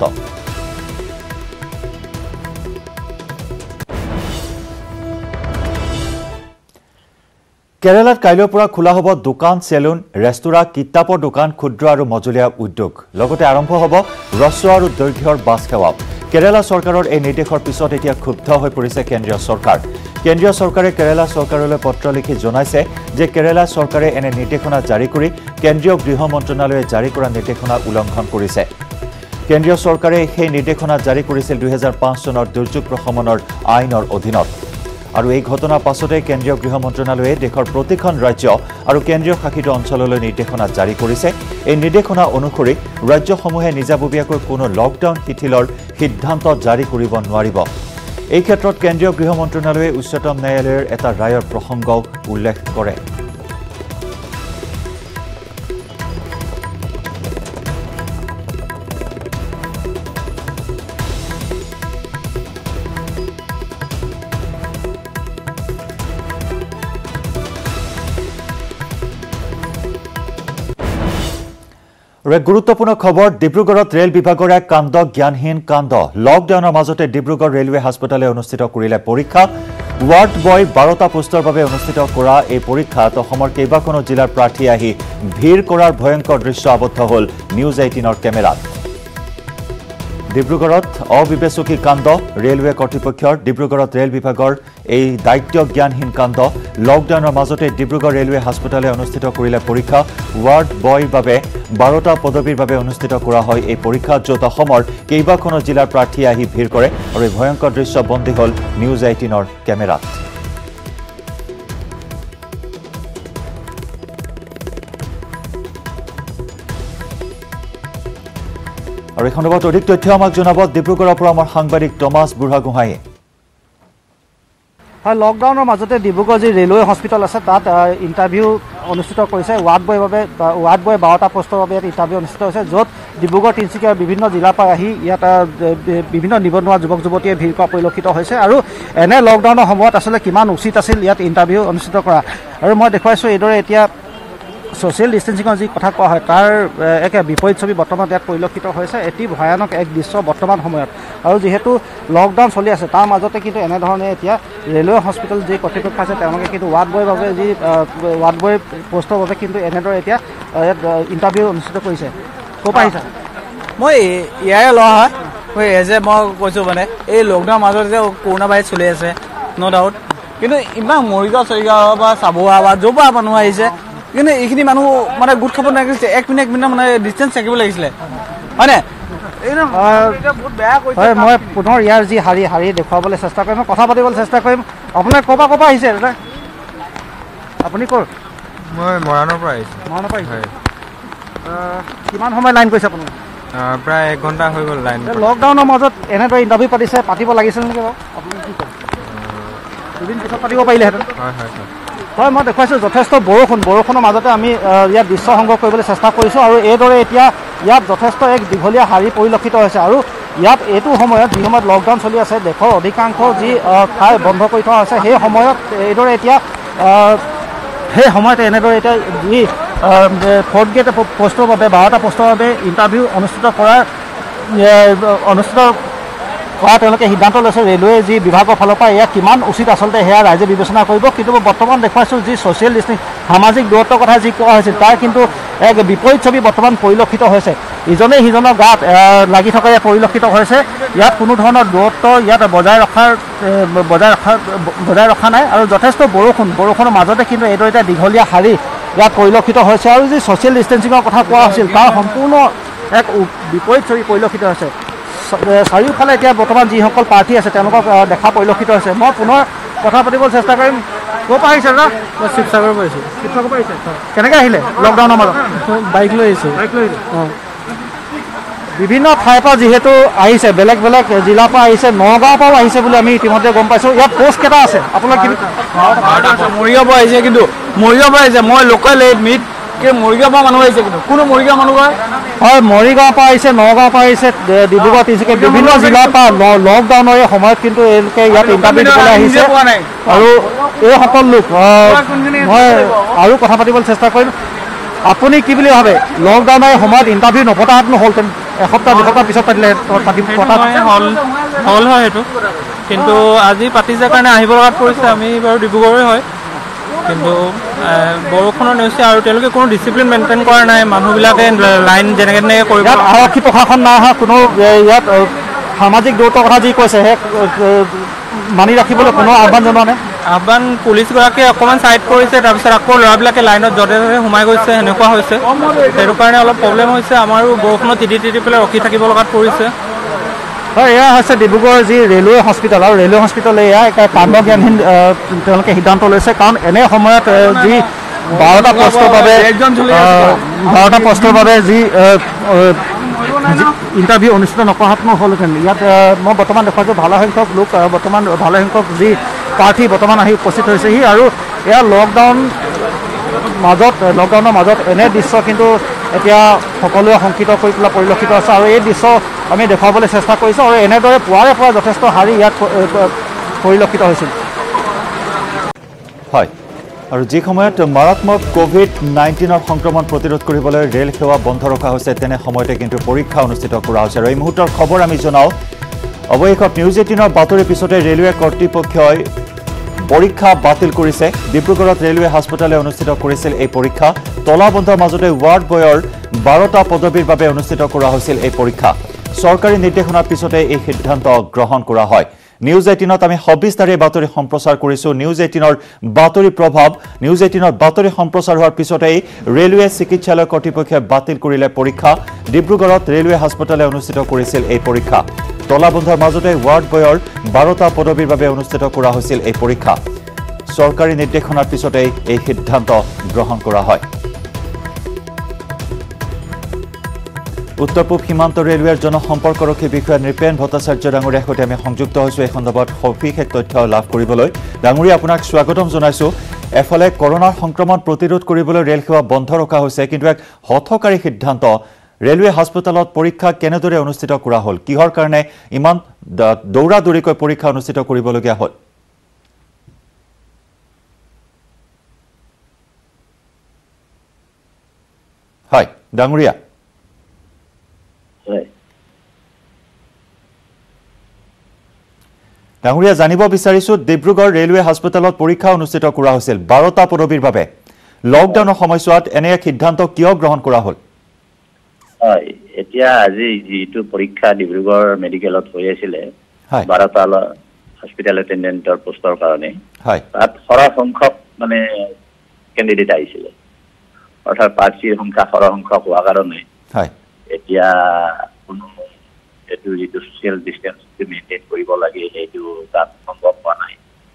কেৰালাত কাইলৈৰ পৰা খোলা হ'ব দোকান চেলুন ৰেস্তোৰাঁ কিতাপৰ দোকান ক্ষুদ্ৰ আৰু মজলীয়া উদ্যোগ লগতে আৰম্ভ হ'ব হ্ৰস্ব আৰু দৈৰ্ঘ্যৰ বাছ সেৱা কেৰালা চৰকাৰৰ এই নিৰ্দেশৰ পিছত এতিয়া ক্ষুব্ধ হৈ পৰিছে কেন্দ্ৰীয় চৰকাৰ কেন্দ্ৰীয় চৰকাৰে কেৰালা চৰকাৰলৈ পত্ৰ লিখি জনাইছে যে কেৰালা চৰকাৰে এনে নিৰ্দেশনা জাৰি কৰি কেন্দ্ৰীয় গৃহ মন্ত্ৰণালয়ে জাৰি কৰা নিৰ্দেশনা উলংঘন কৰিছে কেন্দ্ৰীয় চৰকাৰে সেই নিৰ্দেশনা জাৰি কৰিছিল 2005 চনৰ দুৰ্যোগ প্ৰশমনৰ আইনৰ অধীনত আৰু এই ঘটনাৰ পাছতে কেন্দ্ৰীয় গৃহ মন্ত্ৰণালয়ে দেশৰ প্ৰতিখন ৰাজ্য আৰু কেন্দ্ৰীয় শাসিত অঞ্চললৈ নিৰ্দেশনা জাৰি কৰিছে এই নিৰ্দেশনা অনুসৰি ৰাজ্যসমূহে নিজাববীয়াকৈ কোনো লকডাউন শিথিলৰ সিদ্ধান্ত জাৰি কৰিব নোৱাৰিব এই ক্ষেত্ৰত কেন্দ্ৰীয় গৃহ মন্ত্ৰণালয়ে উচ্চতম ন্যায়ালয়ৰ এটা ৰায়ৰ প্ৰসংগ উল্লেখ কৰে এক গুৰুত্বপূৰ্ণ খবৰ ডিব্ৰুগড়ত ৰেল বিভাগৰ এক কাণ্ড জ্ঞানহীন কাণ্ড লকডাউনৰ মাজতে ডিব্ৰুগড় ৰেলৱে হাস্পতালে অনুষ্ঠিত কৰিলে পৰীক্ষা ৱাৰ্ড বয় 12টা পোষ্টৰ বাবে অনুষ্ঠিত কৰা এই পৰীক্ষাত অসমৰ কেইবাখনো জিলাৰ প্ৰাৰ্থী আহি ভিৰ কৰাৰ ভয়ংকৰ দৃশ্য আবদ্ধ হ'ল নিউজ 18ৰ কেমেৰাত ডিব্ৰুগড়ত অবিবেচকি কাণ্ড ৰেলৱে কৰ্তৃপক্ষৰ ডিব্ৰুগড়ত ৰেল বিভাগৰ এই দায়িত্ব জ্ঞানহীন কাণ্ড লকডাউনৰ মাজতে ডিব্ৰুগড় ৰেলৱে হাস্পতালে অনুষ্ঠিত কৰিলে পৰীক্ষা ৱাৰ্ড বয়ৰ বাবে 12টা পদবীৰ বাবে অনুষ্ঠিত কৰা হয় এই পৰীক্ষা য'ত অসমৰ কেইবাখনো জিলাৰ প্ৰাৰ্থী আহি ভিৰ কৰে আৰু এই ভয়ংকৰ দৃশ্য বন্দী হ'ল নিউজ 18ৰ কেমেৰাত আৰু এই সন্দৰ্ভত অধিক তথ্য আমাক জনাব ডিব্ৰুগড়ৰ পৰা আমাৰ সাংবাদিক টমাছ বুঢ়াগোহাঁয়ে হয় লকডাউনৰ মাজতে ডিব্ৰুগড় যি ৰেলৱে হস্পিটেল আছে তাত ইণ্টাৰভিউ অনুষ্ঠিত কৰিছে ৱাৰ্ড বয় 12টা পোষ্টৰ বাবে ইয়াত ইণ্টাৰভিউ অনুষ্ঠিত হৈছে য'ত ডিব্ৰুগড় তিনিচুকীয়াৰ বিভিন্ন জিলাৰ পৰা আহি ইয়াত বিভিন্ন নিবনুৱা যুৱক যুৱতীয়ে ভিৰ কৰা পৰিলক্ষিত হৈছে আৰু এনে লকডাউনৰ সময়ত আচলতে কিমান উচিত আছিল ইয়াত ইণ্টাৰভিউ অনুষ্ঠিত কৰা আৰু মই দেখুৱাইছোঁ এইদৰে এতিয়া ছ'চিয়েল ডিষ্টেঞ্চিঙৰ যি কথা কোৱা হয় তাৰ এক বিপৰীত ছবি বৰ্তমান ইয়াত পৰিলক্ষিত হৈছে এটি ভয়ানক এক দৃশ্য বৰ্তমান সময়ত আৰু যিহেতু লকডাউন চলি আছে তাৰ মাজতে কিন্তু এনেধৰণে এতিয়া ৰেলৱে হস্পিটেল যি কৰ্তৃপক্ষ আছে তেওঁলোকে কিন্তু ৱাৰ্ড বয়ৰ বাবে যি ৱাৰ্ড বয় পোষ্টৰ বাবে কিন্তু এনেদৰে এতিয়া ইয়াত ইণ্টাৰভিউ অনুষ্ঠিত কৰিছে ক'ৰ পৰা আহিছে মই ইয়াৰে লোৱা হয় মই কৈছোঁ মানে এই লকডাউনৰ মাজত যে কৰোণা ভাইৰাছ চলি আছে ন' ডাউট কিন্তু ইমান মৰিগাঁও চৰিগাঁও বা চাবুৱা বা য'ৰ পৰা মানুহ আহিছে কিন্তু এইখিনি মানুহ মানে গোট খাব নালাগিছে এক মিনিট মানে ডিষ্টেঞ্চ থাকিব লাগিছিলে হয়নে হয় মই পুনৰ ইয়াৰ যি শাৰী দেখুৱাবলৈ চেষ্টা কৰিম কথা পাতিবলৈ চেষ্টা কৰিম আপোনাৰ ক'ৰ পৰা আহিছে দাদা আপুনি ক'ৰ মই মৰাণৰ পৰা আহিছোঁ কিমান সময় লাইন কৰিছে আপুনি প্ৰায় 1 ঘণ্টা হৈ গ'ল লাইন লকডাউনৰ মাজত এনেদৰে ইণ্টাৰভিউ পাতিব লাগিছিল নেকি বাৰু আপুনি কি কয় দুদিন পিছত পাতিব পাৰিলেহেঁতেন হয় মই দেখুৱাইছোঁ যথেষ্ট বৰষুণৰ মাজতে আমি ইয়াত দৃশ্য সংগ্ৰহ কৰিবলৈ চেষ্টা কৰিছোঁ আৰু এইদৰে এতিয়া ইয়াত যথেষ্ট এক দীঘলীয়া শাৰী পৰিলক্ষিত হৈছে আৰু ইয়াত এইটো সময়ত যি সময়ত লকডাউন চলি আছে দেশৰ অধিকাংশ যি ঠাই বন্ধ কৰি থোৱা হৈছে সেই সময়ত এইদৰে এতিয়া এনেদৰে এতিয়া যি 4th গ্ৰেড পোষ্টৰ বাবে 12টা পোষ্টৰ বাবে ইণ্টাৰভিউ অনুষ্ঠিত কৰা তেওঁলোকে সিদ্ধান্ত লৈছে ৰেলৱে যি বিভাগৰ ফালৰ পৰা এয়া কিমান উচিত আচলতে সেয়া ৰাইজে বিবেচনা কৰিব কিন্তু বৰ্তমান দেখুৱাইছোঁ যি ছ'চিয়েল ডিষ্টেঞ্চ সামাজিক দূৰত্বৰ কথা যি কোৱা হৈছিল তাৰ কিন্তু এক বিপৰীত ছবি বৰ্তমান পৰিলক্ষিত হৈছে ইজনে সিজনৰ গাত লাগি থকা পৰিলক্ষিত হৈছে ইয়াত কোনো ধৰণৰ দূৰত্ব ইয়াত বজাই ৰখা নাই আৰু যথেষ্ট বৰষুণৰ মাজতে কিন্তু এইদৰে এটা দীঘলীয়া শাৰী ইয়াত পৰিলক্ষিত হৈছে আৰু যি ছ'চিয়েল ডিষ্টেঞ্চিঙৰ কথা কোৱা হৈছিল তাৰ সম্পূৰ্ণ এক বিপৰীত ছবি পৰিলক্ষিত হৈছে চাৰিওফালে এতিয়া বৰ্তমান যিসকল প্ৰাৰ্থী আছে তেওঁলোকক দেখা পৰিলক্ষিত হৈছে মই পুনৰ কথা পাতিবলৈ চেষ্টা কৰিম ক'ৰ পৰা আহিছে দাদা মই শিৱসাগৰৰ পৰা আহিছোঁ কেনেকৈ আহিলে লকডাউনৰ মাজত বাইক লৈ আহিছোঁ অঁ বিভিন্ন ঠাইৰ পৰা যিহেতু আহিছে বেলেগ জিলাৰ পৰা আহিছে নগাঁৱৰ পৰাও আহিছে বুলি আমি ইতিমধ্যে গম পাইছোঁ ইয়াত পোষ্ট কেইটা আছে আপোনাৰ মৰিগাঁৱৰ পৰা আহিছে কিন্তু মৰিগাঁৱৰ পৰা আহিছে মই লোকেল মিট মৰিগাঁৱৰ পৰা মানুহ আহিছে কিন্তু কোনো মৰিগাঁও মানুহ হয় মৰিগাঁৱৰ পৰা আহিছে নগাঁৱৰ পৰা আহিছে ডিব্ৰুগড় তিনিচুকীয়া বিভিন্ন জিলাৰ পৰা লকডাউনৰ সময়ত কিন্তু এওঁলোকে ইয়াত ইণ্টাৰভিউ দিবলৈ আহিছে আৰু এইসকল লোক মই আৰু কথা পাতিবলৈ চেষ্টা কৰিম আপুনি কি বুলি ভাবে লকডাউনৰ সময়ত ইণ্টাৰভিউ নপতাহেঁতেন হ'লহেঁতেন এসপ্তাহ দুসপ্তাহ পিছত পাতিলে হ'ল হয় সেইটো কিন্তু আজি পাতিছে কাৰণে আহিব লগাত পৰিছে আমি বাৰু ডিব্ৰুগড়ৰে হয় কিন্তু বৰষুণৰ নেওচি আৰু তেওঁলোকে কোনো ডিচিপ্লিন মেইনটেইন কৰা নাই মানুহবিলাকে লাইন যেনেকৈ তেনেকৈ কৰিব আৰক্ষী প্ৰশাসন নাই অহা কোনো ইয়াত সামাজিক দূৰত্বৰ কথা যি কৈছে সেই মানি ৰাখিবলৈ কোনো আহ্বান জনোৱা নাই আহ্বান পুলিচগৰাকীয়ে অকণমান ছাইড কৰিছে, তাৰপিছত আকৌ ল'ৰাবিলাকে লাইনত য'তে ত'তে সোমাই গৈছে, সেনেকুৱা হৈছে। সেইটো কাৰণে অলপ প্ৰব্লেম হৈছে, আমাৰো বৰষুণত তিতি পেলাই ৰখি থাকিব লগাত পৰিছে। হয়, এয়া হৈছে ডিব্ৰুগড় যি ৰেলৱে হস্পিটেল, আৰু ৰেলৱে হস্পিটেল এয়া এক কাণ্ডজ্ঞানহীন তেওঁলোকে সিদ্ধান্ত লৈছে, কাৰণ এনে সময়ত যি 12টা পোষ্টৰ বাবে যি ইণ্টাৰভিউ অনুষ্ঠিত নকৰাহেঁতেন হ'লহেঁতেন। ইয়াত মই বৰ্তমান দেখুৱাইছোঁ ভালেসংখ্যক লোক, বৰ্তমান ভালেসংখ্যক যি প্ৰাৰ্থী বৰ্তমান আহি উপস্থিত হৈছেহি, আৰু এয়া লকডাউনৰ মাজত এনে দৃশ্য কিন্তু এতিয়া সকলোৱে শংকিত কৰি পেলাই পৰিলক্ষিত আছে, আৰু এই দৃশ্য আমি দেখুৱাবলৈ চেষ্টা কৰিছোঁ, আৰু এনেদৰে পুৱাৰে পৰা যথেষ্ট হাৰি ইয়াত পৰিলক্ষিত হৈছিল। হয়, আৰু যি সময়ত মাৰাত্মক COVID-19 সংক্ৰমণ প্ৰতিৰোধ কৰিবলৈ ৰেল সেৱা বন্ধ ৰখা হৈছে, তেনে সময়তে কিন্তু পৰীক্ষা অনুষ্ঠিত কৰা হৈছে। আৰু এই মুহূৰ্তৰ খবৰ আমি জনাওঁ, অৱশেষত নিউজ 18ৰ বাতৰিৰ পিছতে ৰেলৱে কৰ্তৃপক্ষই পৰীক্ষা বাতিল কৰিছে। ডিব্ৰুগড়ত ৰেলৱে হাস্পতালে অনুষ্ঠিত কৰিছিল এই পৰীক্ষা। তলাবন্ধৰ মাজতে ৱাৰ্ড বয়ৰ 12টা পদবীৰ বাবে অনুষ্ঠিত কৰা হৈছিল এই পৰীক্ষা। চৰকাৰী নিৰ্দেশনাৰ পিছতে এই সিদ্ধান্ত গ্ৰহণ কৰা হয়। নিউজ 18ত আমি সবিস্তাৰে বাতৰি সম্প্ৰচাৰ কৰিছোঁ। নিউজ 18ৰ বাতৰি প্ৰভাৱ, নিউজ 18ৰ বাতৰি সম্প্ৰচাৰ হোৱাৰ পিছতেই ৰেলৱে চিকিৎসালয় কৰ্তৃপক্ষই বাতিল কৰিলে পৰীক্ষা। ডিব্ৰুগড়ত ৰেলৱে হাস্পতালে অনুষ্ঠিত কৰিছিল এই পৰীক্ষা। তলাবন্ধৰ মাজতে ৱাৰ্ড বয়ৰ 12টা পদবীৰ বাবে অনুষ্ঠিত কৰা হৈছিল এই পৰীক্ষা। চৰকাৰী নিৰ্দেশনাৰ পিছতেই এই সিদ্ধান্ত গ্ৰহণ কৰা হয়। উত্তৰ পূব সীমান্ত ৰেলৱেৰ জনসম্পৰ্কৰক্ষী বিষয়া নৃপেন ভট্টাচাৰ্য ডাঙৰীয়াৰ সৈতে আমি সংযুক্ত হৈছোঁ এই সন্দৰ্ভত সবিশেষ তথ্য লাভ কৰিবলৈ। ডাঙৰীয়া, আপোনাক স্বাগতম জনাইছোঁ। এফালে কৰোনাৰ সংক্ৰমণ প্ৰতিৰোধ কৰিবলৈ ৰেল সেৱা বন্ধ ৰখা হৈছে, কিন্তু এক হঠকাৰী সিদ্ধান্ত, ৰেলৱে হাস্পতালত পৰীক্ষা কেনেদৰে অনুষ্ঠিত কৰা হ'ল? কিহৰ কাৰণে ইমান দৌৰা দৌৰিকৈ পৰীক্ষা অনুষ্ঠিত কৰিবলগীয়া হ'ল? হয় ডাঙৰীয়া। ডাঙৰীয়া, জানিব বিচাৰিছোঁ, ডিব্ৰুগড় ৰেলৱে হাস্পতালত পৰীক্ষা অনুষ্ঠিত কৰা হৈছিল 12টা পদবীৰ বাবে। লকডাউনৰ সময়ছোৱাত এনে এক সিদ্ধান্ত কিয় গ্ৰহণ কৰা হ'ল? হয়, এতিয়া আজি যিটো পৰীক্ষা ডিব্ৰুগড় মেডিকেলত হৈ আছিলে 12টা হস্পিটেল এটেণ্ডেণ্টৰ পোষ্টৰ কাৰণে, তাত সৰহ সংখ্যক মানে কেণ্ডিডেট আহিছিলে, অৰ্থাৎ প্ৰাৰ্থীৰ সংখ্যা সৰহ সংখ্যক হোৱাৰ কাৰণে এতিয়া কোনো এইটো যিটো ছ'চিয়েল ডিষ্টেঞ্চ মেইনটেইন কৰিব লাগে সেইটো তাত সম্ভৱ হোৱা নাই।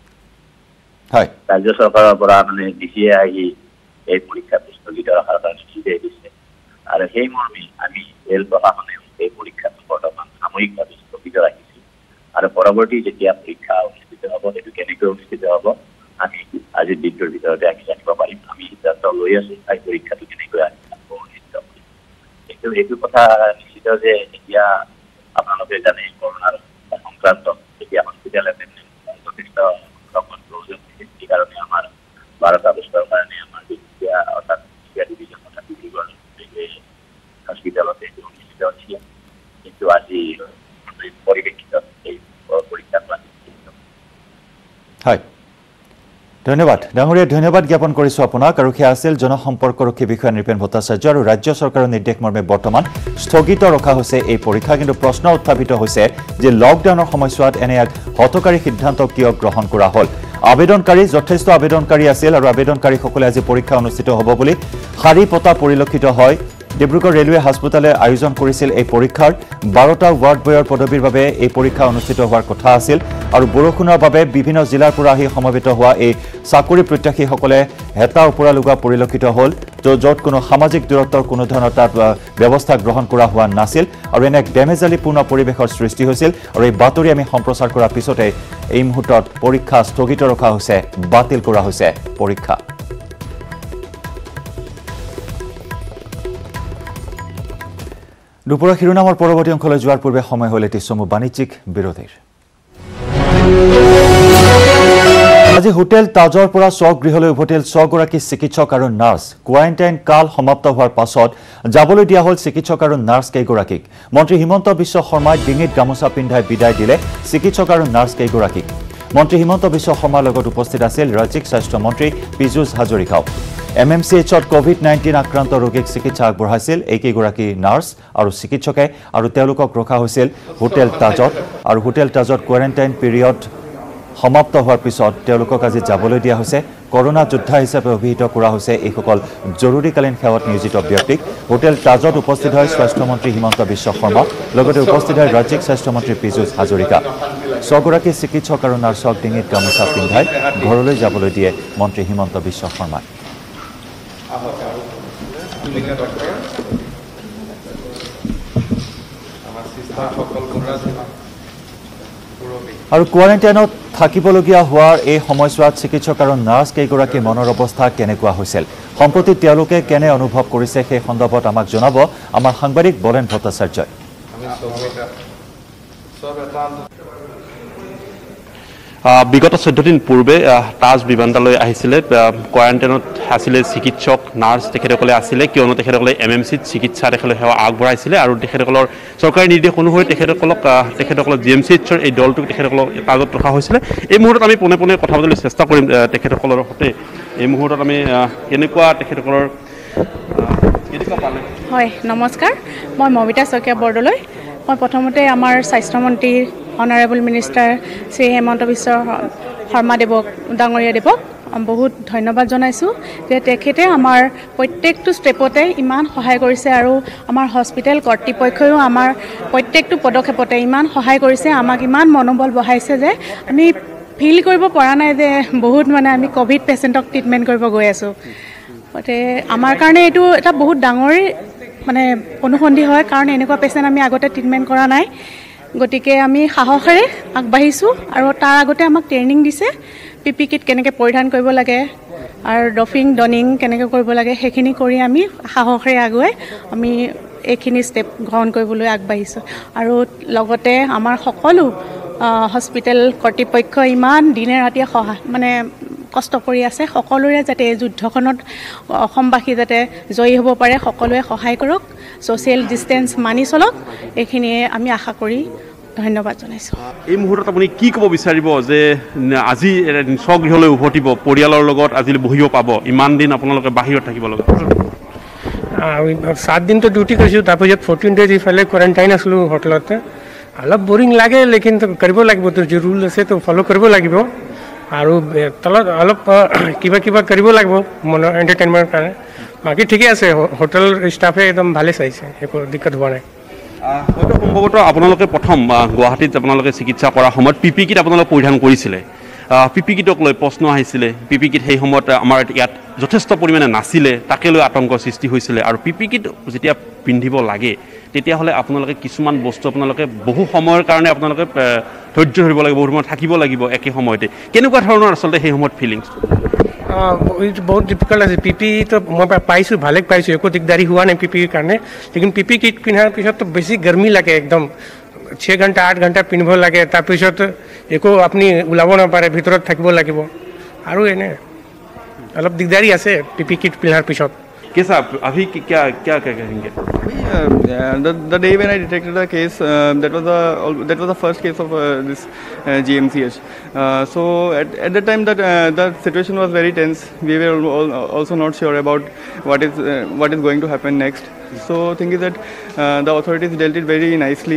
ৰাজ্য চৰকাৰৰ পৰা মানে DCA আহি এই পৰীক্ষাটো স্থগিত ৰখাৰ কাৰণে নিৰ্দেশ দিছে, আৰু সেই মৰ্মে আমি ৰেল প্ৰশাসনেও এই পৰীক্ষাটো বৰ্তমান সাময়িকভাৱে স্থগিত ৰাখিছোঁ, আৰু পৰৱৰ্তী যেতিয়া পৰীক্ষা অনুষ্ঠিত হ'ব, সেইটো কেনেকৈ অনুষ্ঠিত হ'ব আমি আজিৰ দিনটোৰ ভিতৰতে আমি জানিব পাৰিম। আমি সিদ্ধান্ত লৈ আছোঁ এই পৰীক্ষাটো কেনেকৈ অনুষ্ঠিত কৰিম। কিন্তু এইটো কথা নিশ্চিত যে এতিয়া আপোনালোকে জানে কৰোনাৰ সংক্ৰান্ত এতিয়া হস্পিটেল এটেণ্ডেণ্ট যথেষ্ট প্ৰয়োজন হৈছে, সেইকাৰণে আমাৰ 12টা পোষ্টৰ কাৰণে আমাৰ এতিয়া অৰ্থাৎ ডিভিজন অৰ্থাৎ ডিব্ৰুগড় হস্পিটেলতে এইটো অনুষ্ঠিত হৈছিলে, কিন্তু আজি পৰিপ্ৰেক্ষিতত এই পৰীক্ষাটো হয়। ধন্যবাদ ডাঙৰীয়া, ধন্যবাদ জ্ঞাপন কৰিছোঁ আপোনাক। আৰু সেয়া আছিল জনসম্পৰ্কৰক্ষী বিষয়া নৃপেন ভট্টাচাৰ্য। আৰু ৰাজ্য চৰকাৰৰ নিৰ্দেশ মৰ্মে বৰ্তমান স্থগিত ৰখা হৈছে এই পৰীক্ষা, কিন্তু প্ৰশ্ন উত্থাপিত হৈছে যে লকডাউনৰ সময়ছোৱাত এনে এক হঠকাৰী সিদ্ধান্ত কিয় গ্ৰহণ কৰা হ'ল? আবেদনকাৰী যথেষ্ট আবেদনকাৰী আছিল, আৰু আবেদনকাৰীসকলে আজি পৰীক্ষা অনুষ্ঠিত হ'ব বুলি শাৰী পতা পৰিলক্ষিত হয়। ডিব্ৰুগড় ৰেলৱে হাস্পতালে আয়োজন কৰিছিল এই পৰীক্ষাৰ। 12টা ৱাৰ্ড বয়ৰ পদবীৰ বাবে এই পৰীক্ষা অনুষ্ঠিত হোৱাৰ কথা আছিল, আৰু বৰষুণৰ বাবে বিভিন্ন জিলাৰ পৰা আহি সমবেত হোৱা এই চাকৰি প্ৰত্যাশীসকলে হেতা ওপৰা লগা পৰিলক্ষিত হ'ল, য'ত কোনো সামাজিক দূৰত্বৰ কোনো ধৰণৰ তাত ব্যৱস্থা গ্ৰহণ কৰা হোৱা নাছিল, আৰু এনে এক বেমেজালিপূৰ্ণ পৰিৱেশৰ সৃষ্টি হৈছিল। আৰু এই বাতৰি আমি সম্প্ৰচাৰ কৰাৰ পিছতে এই মুহূৰ্তত পৰীক্ষা স্থগিত ৰখা হৈছে, বাতিল কৰা হৈছে পৰীক্ষা। দুপৰীয়া শিৰোনামৰ পৰৱৰ্তী অংশলৈ যোৱাৰ পূৰ্বে সময় হ'ল এটি চমু বাণিজ্যিক বিৰতিৰ। আজি হোটেল তাজৰ পৰা স্বগৃহলৈ উভতিল 6গৰাকী চিকিৎসক আৰু নাৰ্ছ। কোৱাৰেণ্টাইন কাল সমাপ্ত হোৱাৰ পাছত যাবলৈ দিয়া হ'ল চিকিৎসক আৰু নাৰ্ছ কেইগৰাকীক। মন্ত্ৰী হিমন্ত বিশ্ব শৰ্মাই ডিঙিত গামোচা পিন্ধাই বিদায় দিলে চিকিৎসক আৰু নাৰ্ছ কেইগৰাকীক। মন্ত্ৰী হিমন্ত বিশ্ব শৰ্মাৰ লগত উপস্থিত আছিল ৰাজ্যিক স্বাস্থ্য মন্ত্ৰী পীযুষ হাজৰিকাও। MMCHত COVID-19 আক্ৰান্ত ৰোগীক চিকিৎসা আগবঢ়াইছিল এইকেইগৰাকী নাৰ্ছ আৰু চিকিৎসকে, আৰু তেওঁলোকক ৰখা হৈছিল হোটেল তাজত। আৰু হোটেল তাজত কোৱাৰেণ্টাইন পিৰিয়ড সমাপ্ত হোৱাৰ পিছত তেওঁলোকক আজি যাবলৈ দিয়া হৈছে। কৰোনা যোদ্ধা হিচাপে অভিহিত কৰা হৈছে এইসকল জৰুৰীকালীন সেৱাত নিয়োজিত ব্যক্তিক। হোটেল তাজত উপস্থিত হয় স্বাস্থ্যমন্ত্ৰী হিমন্ত বিশ্ব শৰ্মা, লগতে উপস্থিত হয় ৰাজ্যিক স্বাস্থ্যমন্ত্ৰী পীযুষ হাজৰিকা। 6 গৰাকী চিকিৎসক আৰু নাৰ্ছক ডিঙিত গামোচা পিন্ধাই ঘৰলৈ যাবলৈ দিয়ে মন্ত্ৰী হিমন্ত বিশ্ব শৰ্মাই। আৰু কোৱাৰেণ্টাইনত থাকিবলগীয়া হোৱাৰ এই সময়ছোৱাত চিকিৎসক আৰু নাৰ্ছ কেইগৰাকীৰ মনৰ অৱস্থা কেনেকুৱা হৈছিল, সম্প্ৰতি তেওঁলোকে কেনে অনুভৱ কৰিছে সেই সন্দৰ্ভত আমাক জনাব আমাৰ সাংবাদিক বলেন ভট্টাচাৰ্যই। বিগত 14 দিন পূৰ্বে তাজ বিমানতালৈ আহিছিলে। কোৱাৰেণ্টাইনত আছিলে চিকিৎসক নাৰ্ছ, তেখেতসকলে আছিলে কিয়নো তেখেতসকলে MMCত চিকিৎসা তেখেতসকলে সেৱা আগবঢ়াইছিলে আৰু তেখেতসকলৰ চৰকাৰী নিৰ্দেশ অনুসৰি তেখেতসকলক GMCHৰ এই দলটোক তেখেতসকলক তাজত ৰখা হৈছিলে। এই মুহূৰ্তত আমি পোনে পোনে কথা পাতিবলৈ চেষ্টা কৰিম তেখেতসকলৰ সৈতে। এই মুহূৰ্তত আমি কেনেকুৱা তেখেতসকলৰ হয়, নমস্কাৰ, মই মমিতা শইকীয়া বৰদলৈ। মই প্ৰথমতে আমাৰ স্বাস্থ্যমন্ত্ৰী অনাৰেবল মিনিষ্টাৰ শ্ৰী হেমন্ত বিশ্ব শৰ্মা ডাঙৰীয়া দেৱক বহুত ধন্যবাদ জনাইছোঁ যে তেখেতে আমাৰ প্ৰত্যেকটো ষ্টেপতে ইমান সহায় কৰিছে আৰু আমাৰ হস্পিটেল কৰ্তৃপক্ষইও আমাৰ প্ৰত্যেকটো পদক্ষেপতে ইমান সহায় কৰিছে, আমাক ইমান মনোবল বঢ়াইছে যে আমি ফিল কৰিব পৰা নাই যে বহুত আমি ক'ভিড পেচেণ্টক ট্ৰিটমেণ্ট কৰিব গৈ আছোঁ। গতিকে আমাৰ কাৰণে এইটো এটা বহুত ডাঙৰ অনুসন্ধি হয়, কাৰণ এনেকুৱা পেচেণ্ট আমি আগতে ট্ৰিটমেণ্ট কৰা নাই। গতিকে আমি সাহসেৰে আগবাঢ়িছোঁ আৰু তাৰ আগতে আমাক ট্ৰেইনিং দিছে PP কিট কেনেকৈ পৰিধান কৰিব লাগে আৰু ডনিং কেনেকৈ কৰিব লাগে, সেইখিনি কৰি আমি সাহসেৰে আগুৱাই আমি এইখিনি ষ্টেপ গ্ৰহণ কৰিবলৈ আগবাঢ়িছোঁ। আৰু লগতে আমাৰ সকলো হস্পিটেল কৰ্তৃপক্ষ ইমান দিনে ৰাতিয়ে কষ্ট কৰি আছে, সকলোৰে যাতে এই যুদ্ধখনত অসমবাসী যাতে জয়ী হ'ব পাৰে, সকলোৱে সহায় কৰক, ছ'চিয়েল ডিষ্টেঞ্চ মানি চলক, এইখিনিয়ে আমি আশা কৰি ধন্যবাদ জনাইছোঁ। এই মুহূৰ্তত আপুনি কি ক'ব বিচাৰিব যে আজি স্বগৃহলৈ উভতিব, পৰিয়ালৰ লগত আজি বহিব পাব, ইমান দিন আপোনালোকে বাহিৰত থাকিব লগা? 7 দিনটো ডিউটি কৰিছোঁ, তাৰপিছত 14 ডেজ ইফালে কোৱাৰেণ্টাইন আছিলোঁ হোটেলতে। অলপ বৰিং লাগে, লেকিন কৰিব লাগিব, যি ৰুল আছে তো ফ'ল' কৰিব লাগিব আৰু তলত অলপ কিবা কৰিব লাগিব মনৰ এণ্টাৰটেইনমেণ্টৰ কাৰণে। বাকী ঠিকে আছে, হোটেল ষ্টাফে একদম ভালে চাইছে, একো দিক্কত হোৱা নাই। হয়তো সম্ভৱতঃ আপোনালোকে প্ৰথম গুৱাহাটীত আপোনালোকে চিকিৎসা কৰাৰ সময়ত PP কিট আপোনালোকে পৰিধান কৰিছিলে। PP কিটক লৈ প্ৰশ্ন আহিছিলে, PP কিট সেই সময়ত আমাৰ ইয়াত যথেষ্ট পৰিমাণে নাছিলে, তাকে লৈ আতংকৰ সৃষ্টি হৈছিলে। আৰু PP কিট যেতিয়া পিন্ধিব লাগে তেতিয়াহ'লে আপোনালোকে কিছুমান বস্তু আপোনালোকে বহু সময়ৰ কাৰণে আপোনালোকে ধৈৰ্য ধৰিব লাগিব, বহু সময় থাকিব লাগিব একে সময়তে। কেনেকুৱা ধৰণৰ আচলতে সেই সময়ত ফিলিংছ? বহুত ডিফিকাল্ট আছে। PP তো মই পাইছোঁ, ভালে পাইছোঁ, একো দিগদাৰী হোৱা নাই PP কাৰণে। লেকিন PP কিট পিন্ধাৰ পিছততো বেছি গৰমি লাগে, একদম 6 ঘণ্টা 8 ঘণ্টা পিন্ধিব লাগে, তাৰপিছত একো আপুনি ওলাব নাপাৰে, ভিতৰত থাকিব লাগিব আৰু এনে অলপ দিগদাৰী আছে PP কিট পিন্ধাৰ পিছত। कैसा अभी क्या कहेंगे? The day when I detected the case, that was the first case of this GMCH. So at that time the situation was very tense. We were also not sure about what is going to happen next. So thing is that the authorities dealt it very nicely.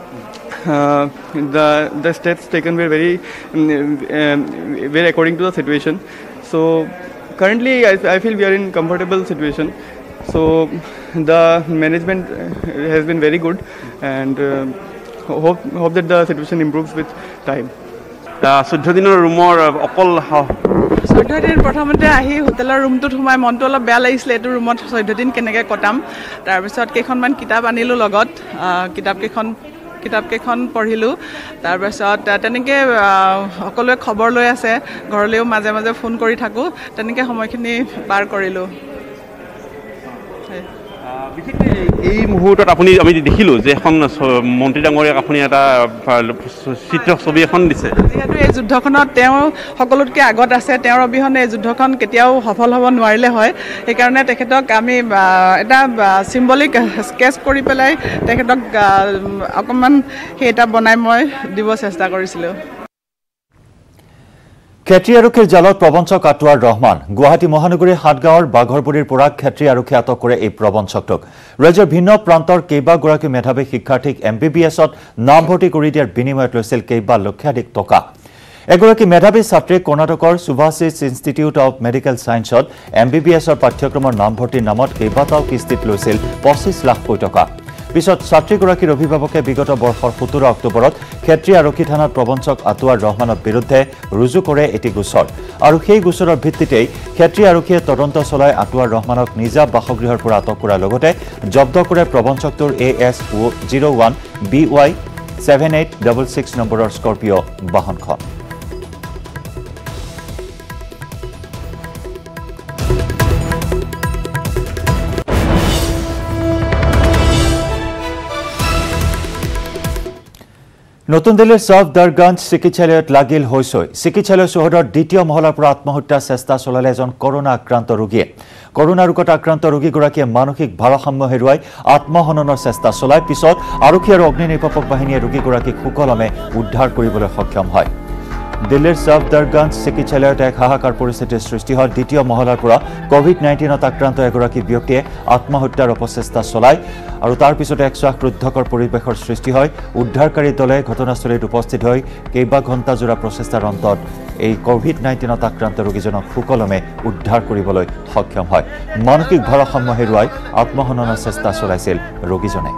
The steps taken were very according to the situation. So currently I feel we are in comfortable situation. So the management has been very good and hope that the situation improves with time. 14 দিনৰ ৰুমৰ অকল 14 দিন প্ৰথমতে আহি হোটেলৰ ৰুমটোত সোমাই মনটো অলপ বেয়া লাগিছিলে, এইটো ৰুমত 14 দিন কেনেকৈ কটাম। তাৰপিছত কেইখনমান কিতাপ আনিলোঁ লগত, কিতাপকেইখন পঢ়িলোঁ। তাৰপিছত তেনেকৈ সকলোৱে খবৰ লৈ আছে, ঘৰলৈও মাজে মাজে ফোন কৰি থাকোঁ, তেনেকৈ সময়খিনি পাৰ কৰিলোঁ। বিশেষকৈ এই মুহূৰ্তত আমি দেখিলোঁ যে এখন মন্ত্ৰী ডাঙৰীয়াক আপুনি এটা ছবি এখন দিছে। যিহেতু এই যুদ্ধখনত তেওঁ সকলোতকৈ আগত আছে, তেওঁৰ অবিহনে এই যুদ্ধখন কেতিয়াও সফল হ'ব নোৱাৰিলে হয়। সেইকাৰণে তেখেতক আমি এটা চিম্বলিক স্কেচ কৰি পেলাই তেখেতক অকণমান সেই এটা বনাই মই দিব চেষ্টা কৰিছিলোঁ। ক্ষেত্ৰী আৰক্ষীৰ জালত প্ৰবঞ্চক আটোৱাৰ ৰহমান। গুৱাহাটী মহানগৰীৰ 7 গাঁৱৰ বাঘৰপুৰীৰ পৰা ক্ষেত্ৰী আৰক্ষী আটক কৰে এই প্ৰবঞ্চকটোক। ৰাজ্যৰ ভিন্ন প্ৰান্তৰ কেইবাগৰাকী মেধাৱী শিক্ষাৰ্থীক MBBSত নামভৰ্তি কৰি দিয়াৰ বিনিময়ত লৈছিল কেইবা লক্ষাধিক টকা। এগৰাকী মেধাৱী ছাত্ৰীক কৰ্ণাটকৰ সুভাষিছ ইনষ্টিটিউট অৱ মেডিকেল ছায়েন্সত MBBSৰ পাঠ্যক্ৰমৰ নামভৰ্তিৰ নামত কেইবাটাও কিস্তিত লৈছিল 25 লাখ টকা পিছত ছাত্ৰীগৰাকীৰ অভিভাৱকে বিগত বৰ্ষৰ 17 অক্টোবৰত ক্ষেত্ৰী আৰক্ষী থানাত প্ৰবঞ্চক আতুৱাৰ ৰহমানৰ বিৰুদ্ধে ৰুজু কৰে এটি গোচৰ আৰু সেই গোচৰৰ ভিত্তিতেই ক্ষেত্ৰী আৰক্ষীয়ে তদন্ত চলাই আতুৱাৰ ৰহমানক নিজা বাসগৃহৰ পৰা আটক কৰাৰ লগতে জব্দ কৰে প্ৰবঞ্চকটোৰ AS01 BY 7866 নম্বৰৰ স্কৰপিঅ' বাহনখন নতুন দিল্লীৰ সফদৰগঞ্জ চিকিৎসালয়ত লাগিল হৈছৈ চিকিৎসালয় চৌহদৰ দ্বিতীয় মহলাৰ পৰা আত্মহত্যাৰ চেষ্টা চলালে এজন কৰোনা আক্ৰান্ত ৰোগীয়ে কৰোনা ৰোগত আক্ৰান্ত ৰোগীগৰাকীয়ে মানসিক ভাৰসাম্য হেৰুৱাই আত্মহননৰ চেষ্টা চলাই পিছত আৰক্ষী আৰু অগ্নি নিৰ্বাপক বাহিনীয়ে ৰোগীগৰাকীক সুকলমে উদ্ধাৰ কৰিবলৈ সক্ষম হয় দিল্লীৰ সফদৰগঞ্জ চিকিৎসালয়ত এক হাহাকাৰ পৰিস্থিতিৰ সৃষ্টি হয় দ্বিতীয় মহলাৰ পৰা কোভিড-19ত আক্ৰান্ত এগৰাকী ব্যক্তিয়ে আত্মহত্যাৰ অপচেষ্টা চলায় আৰু তাৰ পিছতে এক শ্বাসৰুদ্ধকৰ পৰিৱেশৰ সৃষ্টি হয় উদ্ধাৰকাৰী দলে ঘটনাস্থলীত উপস্থিত হৈ কেইবা ঘণ্টাজোৰা প্ৰচেষ্টাৰ অন্তত এই কোভিড-19ত আক্ৰান্ত ৰোগীজনক সুকলমে উদ্ধাৰ কৰিবলৈ সক্ষম হয় মানসিক ভাৰসাম্য হেৰুৱাই আত্মহননৰ চেষ্টা চলাইছিল ৰোগীজনে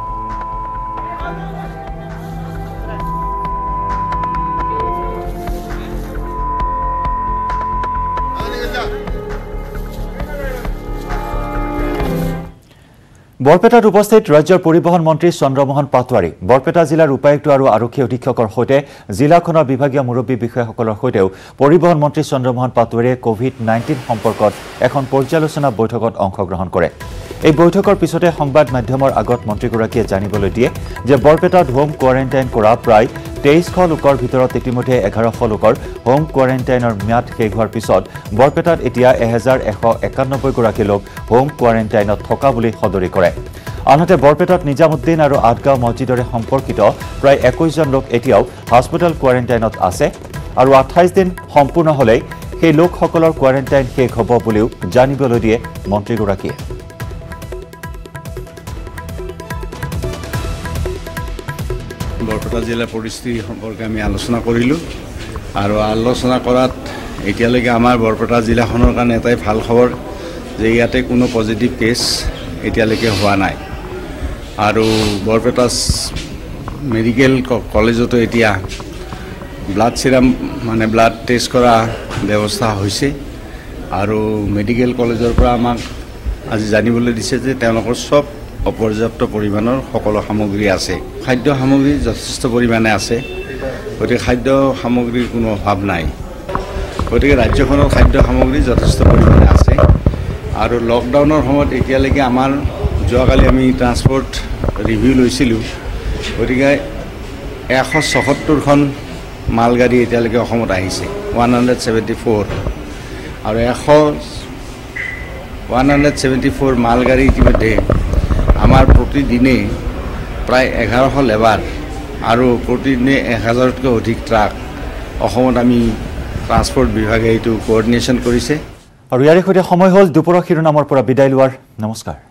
বৰপেটাত উপস্থিত ৰাজ্যৰ পৰিবহণ মন্ত্ৰী চন্দ্ৰমোহন পাটোৱাৰী বৰপেটা জিলাৰ উপায়ুক্ত আৰু আৰক্ষী অধীক্ষকৰ সৈতে জিলাখনৰ বিভাগীয় মুৰব্বী বিষয়াসকলৰ সৈতেও পৰিবহণ মন্ত্ৰী চন্দ্ৰমোহন পাটোৱাৰীয়ে কোভিড-19 সম্পৰ্কত এখন পৰ্যালোচনা বৈঠকত অংশগ্ৰহণ কৰে এই বৈঠকৰ পিছতে সংবাদ মাধ্যমৰ আগত মন্ত্ৰীগৰাকীয়ে জানিবলৈ দিয়ে যে বৰপেটাত হোম কোৱাৰেণ্টাইন কৰা প্ৰায় 2300 লোকৰ ভিতৰত ইতিমধ্যে 1100 লোকৰ হোম কোৱাৰেণ্টাইনৰ ম্যাদ শেষ হোৱাৰ পিছত বৰপেটাত এতিয়া 1191 গৰাকী লোক হোম কোৱাৰেণ্টাইনত থকা বুলি সদৰি কৰে আনহাতে বৰপেটাত নিজামুদ্দিন আৰু আটগাঁও মছজিদৰে সম্পৰ্কিত প্ৰায় 21 জন লোক এতিয়াও হস্পিটেল কোৱাৰেণ্টাইনত আছে আৰু 28 দিন সম্পূৰ্ণ হ'লেই সেই লোকসকলৰ কোৱাৰেণ্টাইন শেষ হ'ব বুলিও জানিবলৈ দিয়ে মন্ত্ৰীগৰাকীয়ে বৰপেটা জিলাৰ পৰিস্থিতি সম্পৰ্কে আমি আলোচনা কৰিলোঁ আৰু আলোচনা কৰাত এতিয়ালৈকে আমাৰ বৰপেটা জিলাখনৰ কাৰণে এটাই ভাল খবৰ যে ইয়াতে কোনো পজিটিভ কেছ এতিয়ালৈকে হোৱা নাই আৰু বৰপেটা মেডিকেল কলেজতো এতিয়া ব্লাড চিৰাম মানে ব্লাড টেষ্ট কৰা ব্যৱস্থা হৈছে আৰু মেডিকেল কলেজৰ পৰা আমাক আজি জানিবলৈ দিছে যে তেওঁলোকৰ সব অপৰ্যাপ্ত পৰিমাণৰ সকলো সামগ্ৰী আছে খাদ্য সামগ্ৰী যথেষ্ট পৰিমাণে আছে গতিকে খাদ্য সামগ্ৰীৰ কোনো অভাৱ নাই গতিকে ৰাজ্যখনৰ খাদ্য সামগ্ৰী যথেষ্ট পৰিমাণে আছে আৰু লকডাউনৰ সময়ত এতিয়ালৈকে আমাৰ যোৱাকালি আমি ট্ৰান্সপৰ্ট ৰিভিউ লৈছিলোঁ গতিকে 177খন মালগাড়ী এতিয়ালৈকে অসমত আহিছে 174 আৰু 174 মালগাড়ী ইতিমধ্যে আমাৰ প্ৰতিদিনে প্ৰায় 1100 লেবাৰ আৰু প্ৰতিদিনে 1000তকৈ অধিক ট্ৰাক অসমত আমি ট্ৰান্সপৰ্ট বিভাগে এইটো কোঅৰ্ডিনেশ্যন কৰিছে আৰু ইয়াৰ সৈতে সময় হ'ল দুপৰৰ শিৰোনামৰ পৰা বিদায় লোৱাৰ নমস্কাৰ